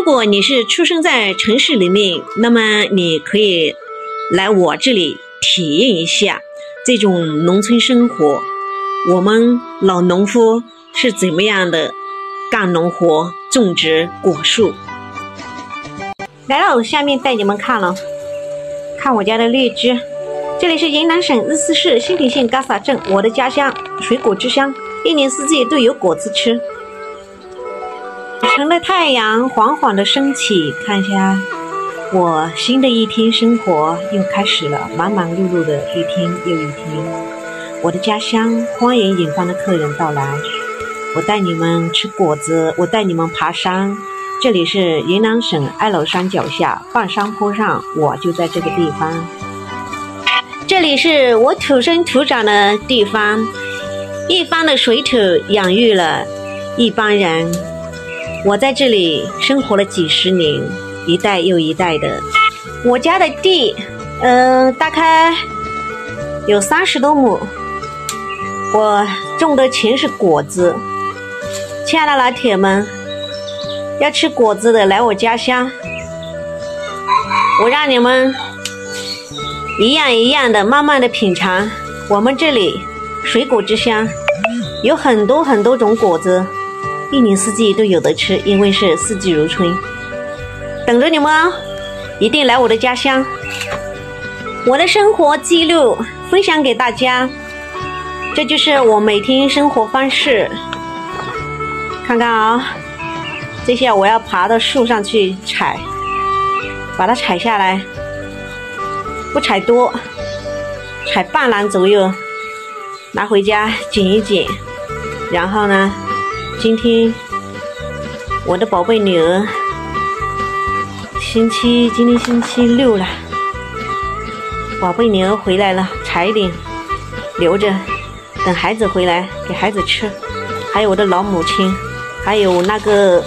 果你是出生在城市里面，那么你可以来我这里体验一下这种农村生活。我们老农夫是怎么样的干农活、种植果树。来了，下面带你们看了，看我家的荔枝。这里是云南省日思市新平县嘎洒镇，我的家乡，水果之乡，一年四季都有果子吃。早晨的太阳缓缓的升起，看一下我新的一天生活又开始了，忙忙碌碌的一天又一天。我的家乡，欢迎远方的客人到来。我带你们吃果子，我带你们爬山。这里是云南省哀牢山脚下半山坡上，我就在这个地方。这里是我土生土长的地方，一方的水土养育了一帮人。我在这里生活了几十年，一代又一代的。我家的地，呃，大概有三十多亩，我种的全是果子。亲爱的老铁们，要吃果子的来我家乡，我让你们一样一样的慢慢的品尝。我们这里水果之乡，有很多很多种果子，一年四季都有得吃，因为是四季如春。等着你们哦，一定来我的家乡。我的生活记录分享给大家，这就是我每天生活方式。看看啊，这下我要爬到树上去采，把它采下来，不采多，采半篮左右，拿回家剪一剪。然后呢，今天我的宝贝女儿，星期今天星期六了，宝贝女儿回来了，采一点留着，等孩子回来给孩子吃。还有我的老母亲，还有那个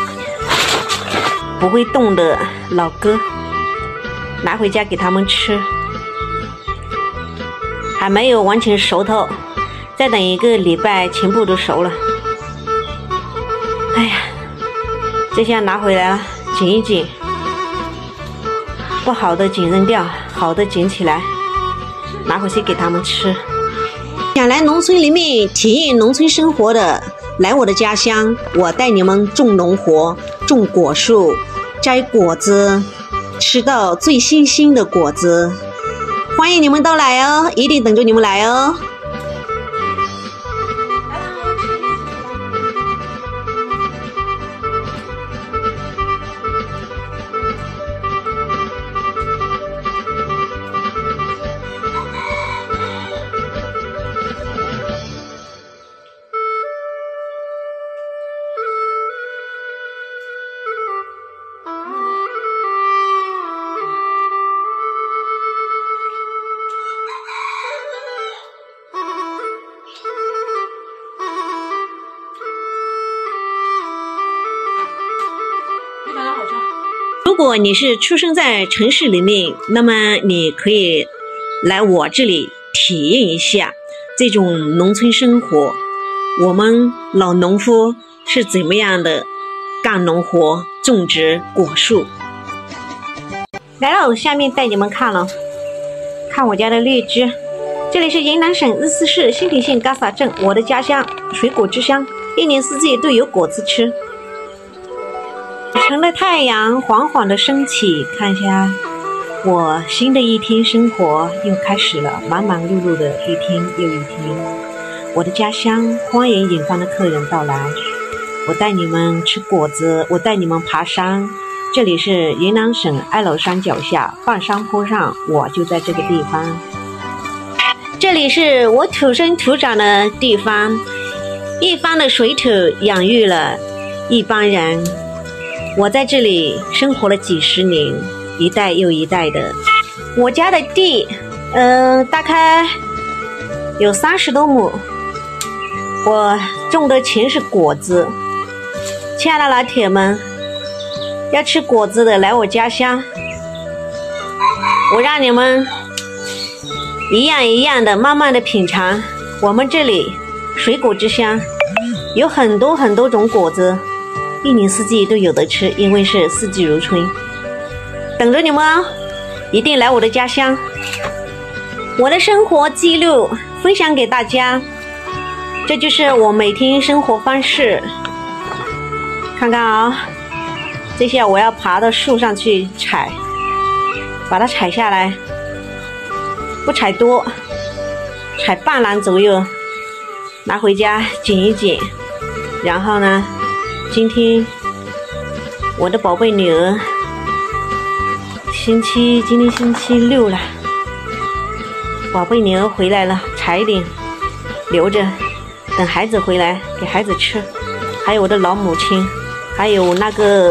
不会动的老哥，拿回家给他们吃。还没有完全熟透，再等一个礼拜全部都熟了。哎呀，这下拿回来了，剪一剪，不好的剪扔掉，好的剪起来，拿回去给他们吃。想来农村里面体验农村生活的，来我的家乡，我带你们种农活，种果树，摘果子，吃到最新鲜的果子。欢迎你们到来哦，一定等着你们来哦。如果你是出生在城市里面，那么你可以来我这里体验一下这种农村生活。我们老农夫是怎么样的干农活、种植果树。来了，下面带你们看了，看我家的荔枝。这里是云南省日思市新平县嘎洒镇，我的家乡，水果之乡，一年四季都有果子吃。早晨的太阳缓缓的升起，看一下我新的一天生活又开始了，忙忙碌碌的一天又一天。我的家乡，欢迎远方的客人到来。我带你们吃果子，我带你们爬山。这里是云南省哀牢山脚下半山坡上，我就在这个地方。这里是我土生土长的地方，一方的水土养育了一帮人。我在这里生活了几十年，一代又一代的。我家的地，呃，大概有三十多亩，我种的全是果子。亲爱的老铁们，要吃果子的来我家乡，我让你们一样一样的慢慢的品尝。我们这里水果之乡，有很多很多种果子， 一年四季都有得吃，因为是四季如春。等着你们哦，一定来我的家乡。我的生活记录分享给大家，这就是我每天生活方式。看看啊，这下我要爬到树上去采，把它采下来，不采多，采半篮左右，拿回家剪一剪。然后呢，今天我的宝贝女儿星期今天星期六了，宝贝女儿回来了，采一点留着，等孩子回来给孩子吃。还有我的老母亲，还有那个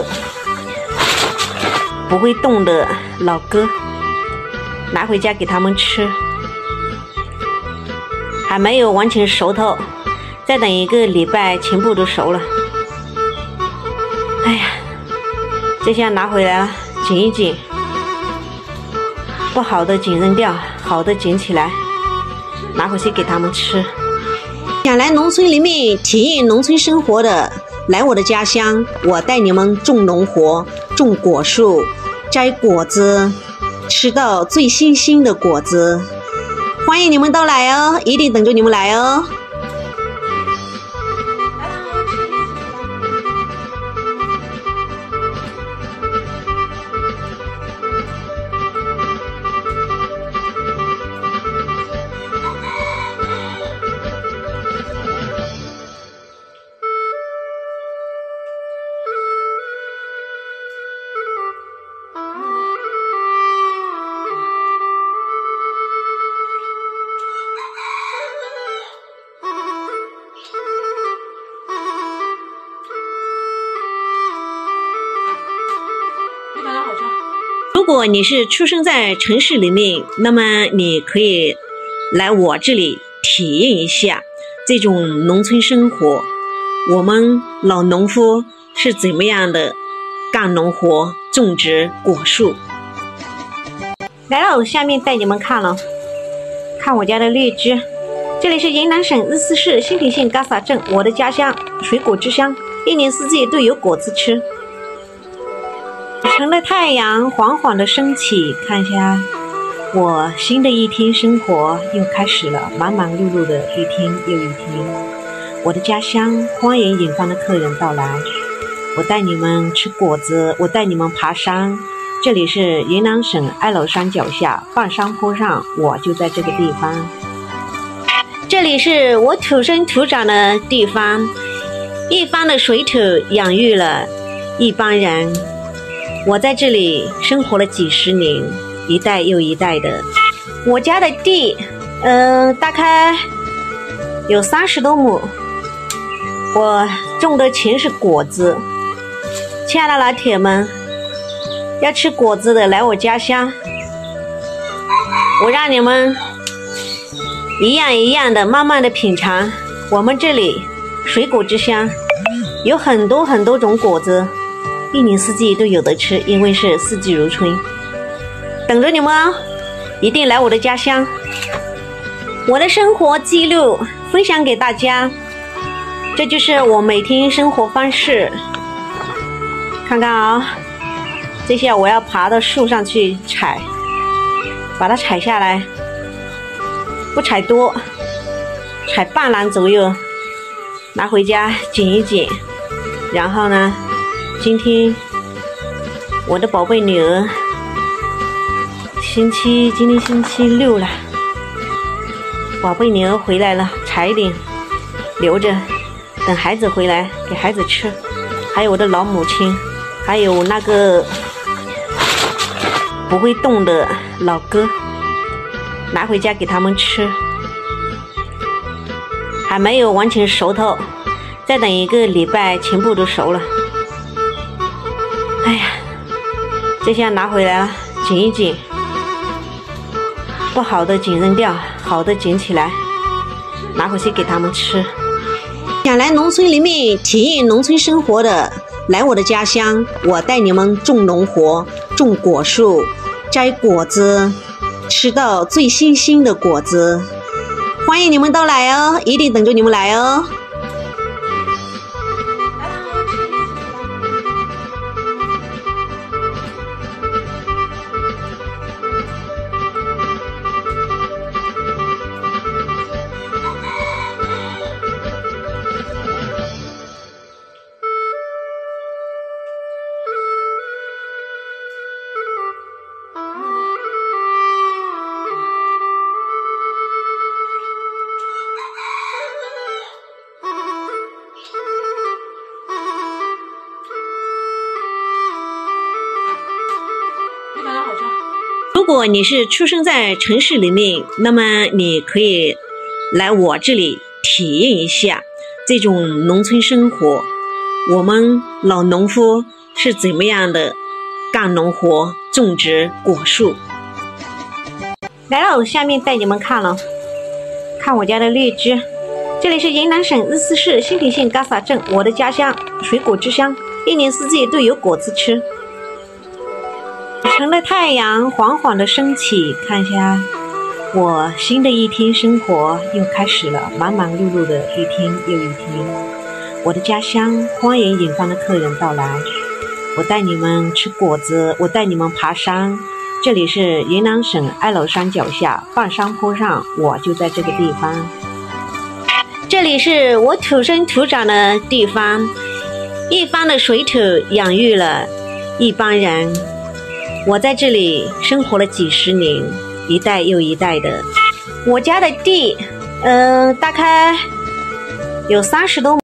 不会动的老哥，拿回家给他们吃。还没有完全熟透，再等一个礼拜全部都熟了。哎呀，这下拿回来了，剪一剪，不好的剪扔掉，好的捡起来，拿回去给他们吃。想来农村里面体验农村生活的，来我的家乡，我带你们种农活，种果树，摘果子，吃到最新鲜的果子。欢迎你们都来哦，一定等着你们来哦。如果你是出生在城市里面，那么你可以来我这里体验一下这种农村生活。我们老农夫是怎么样的干农活、种植果树。来了，下面带你们看了，看我家的荔枝。这里是云南省日思市新平县嘎洒镇，我的家乡，水果之乡，一年四季都有果子吃。早晨的太阳缓缓的升起，看一下我新的一天生活又开始了，忙忙碌碌的一天又一天。我的家乡，欢迎远方的客人到来。我带你们吃果子，我带你们爬山。这里是云南省哀牢山脚下半山坡上，我就在这个地方。这里是我土生土长的地方，一方的水土养育了一帮人。我在这里生活了几十年，一代又一代的。我家的地，呃，大概有三十多亩，我种的全是果子。亲爱的老铁们，要吃果子的来我家乡，我让你们一样一样的慢慢的品尝。我们这里水果之乡，有很多很多种果子，一年四季都有得吃，因为是四季如春。等着你们哦，一定来我的家乡。我的生活记录分享给大家，这就是我每天生活方式。看看啊，这下我要爬到树上去采，把它采下来，不采多，采半篮左右，拿回家剪一剪。然后呢，今天我的宝贝女儿星期今天星期六了，宝贝女儿回来了，采一点留着，等孩子回来给孩子吃。还有我的老母亲，还有那个不会动的老哥，拿回家给他们吃。还没有完全熟透，再等一个礼拜全部都熟了。哎呀，这下拿回来了，剪一剪，不好的剪扔掉，好的捡起来，拿回去给他们吃。想来农村里面体验农村生活的，来我的家乡，我带你们种农活，种果树，摘果子，吃到最新鲜的果子。欢迎你们都来哦，一定等着你们来哦。 果你是出生在城市里面，那么你可以来我这里体验一下这种农村生活，我们老农夫是怎么样的干农活、种植果树。来了，下面带你们看了，看我家的荔枝。这里是云南省日思市新平县嘎洒镇，我的家乡，水果之乡，一年四季都有果子吃。晨的太阳缓缓的升起，看一下，我新的一天生活又开始了，忙忙碌碌的一天又一天。我的家乡，欢迎远方的客人到来。我带你们吃果子，我带你们爬山。这里是云南省哀牢山脚下半山坡上，我就在这个地方。这里是我土生土长的地方，一方的水土养育了一帮人。我在这里生活了几十年，一代又一代的。我家的地，呃，大概有三十多亩。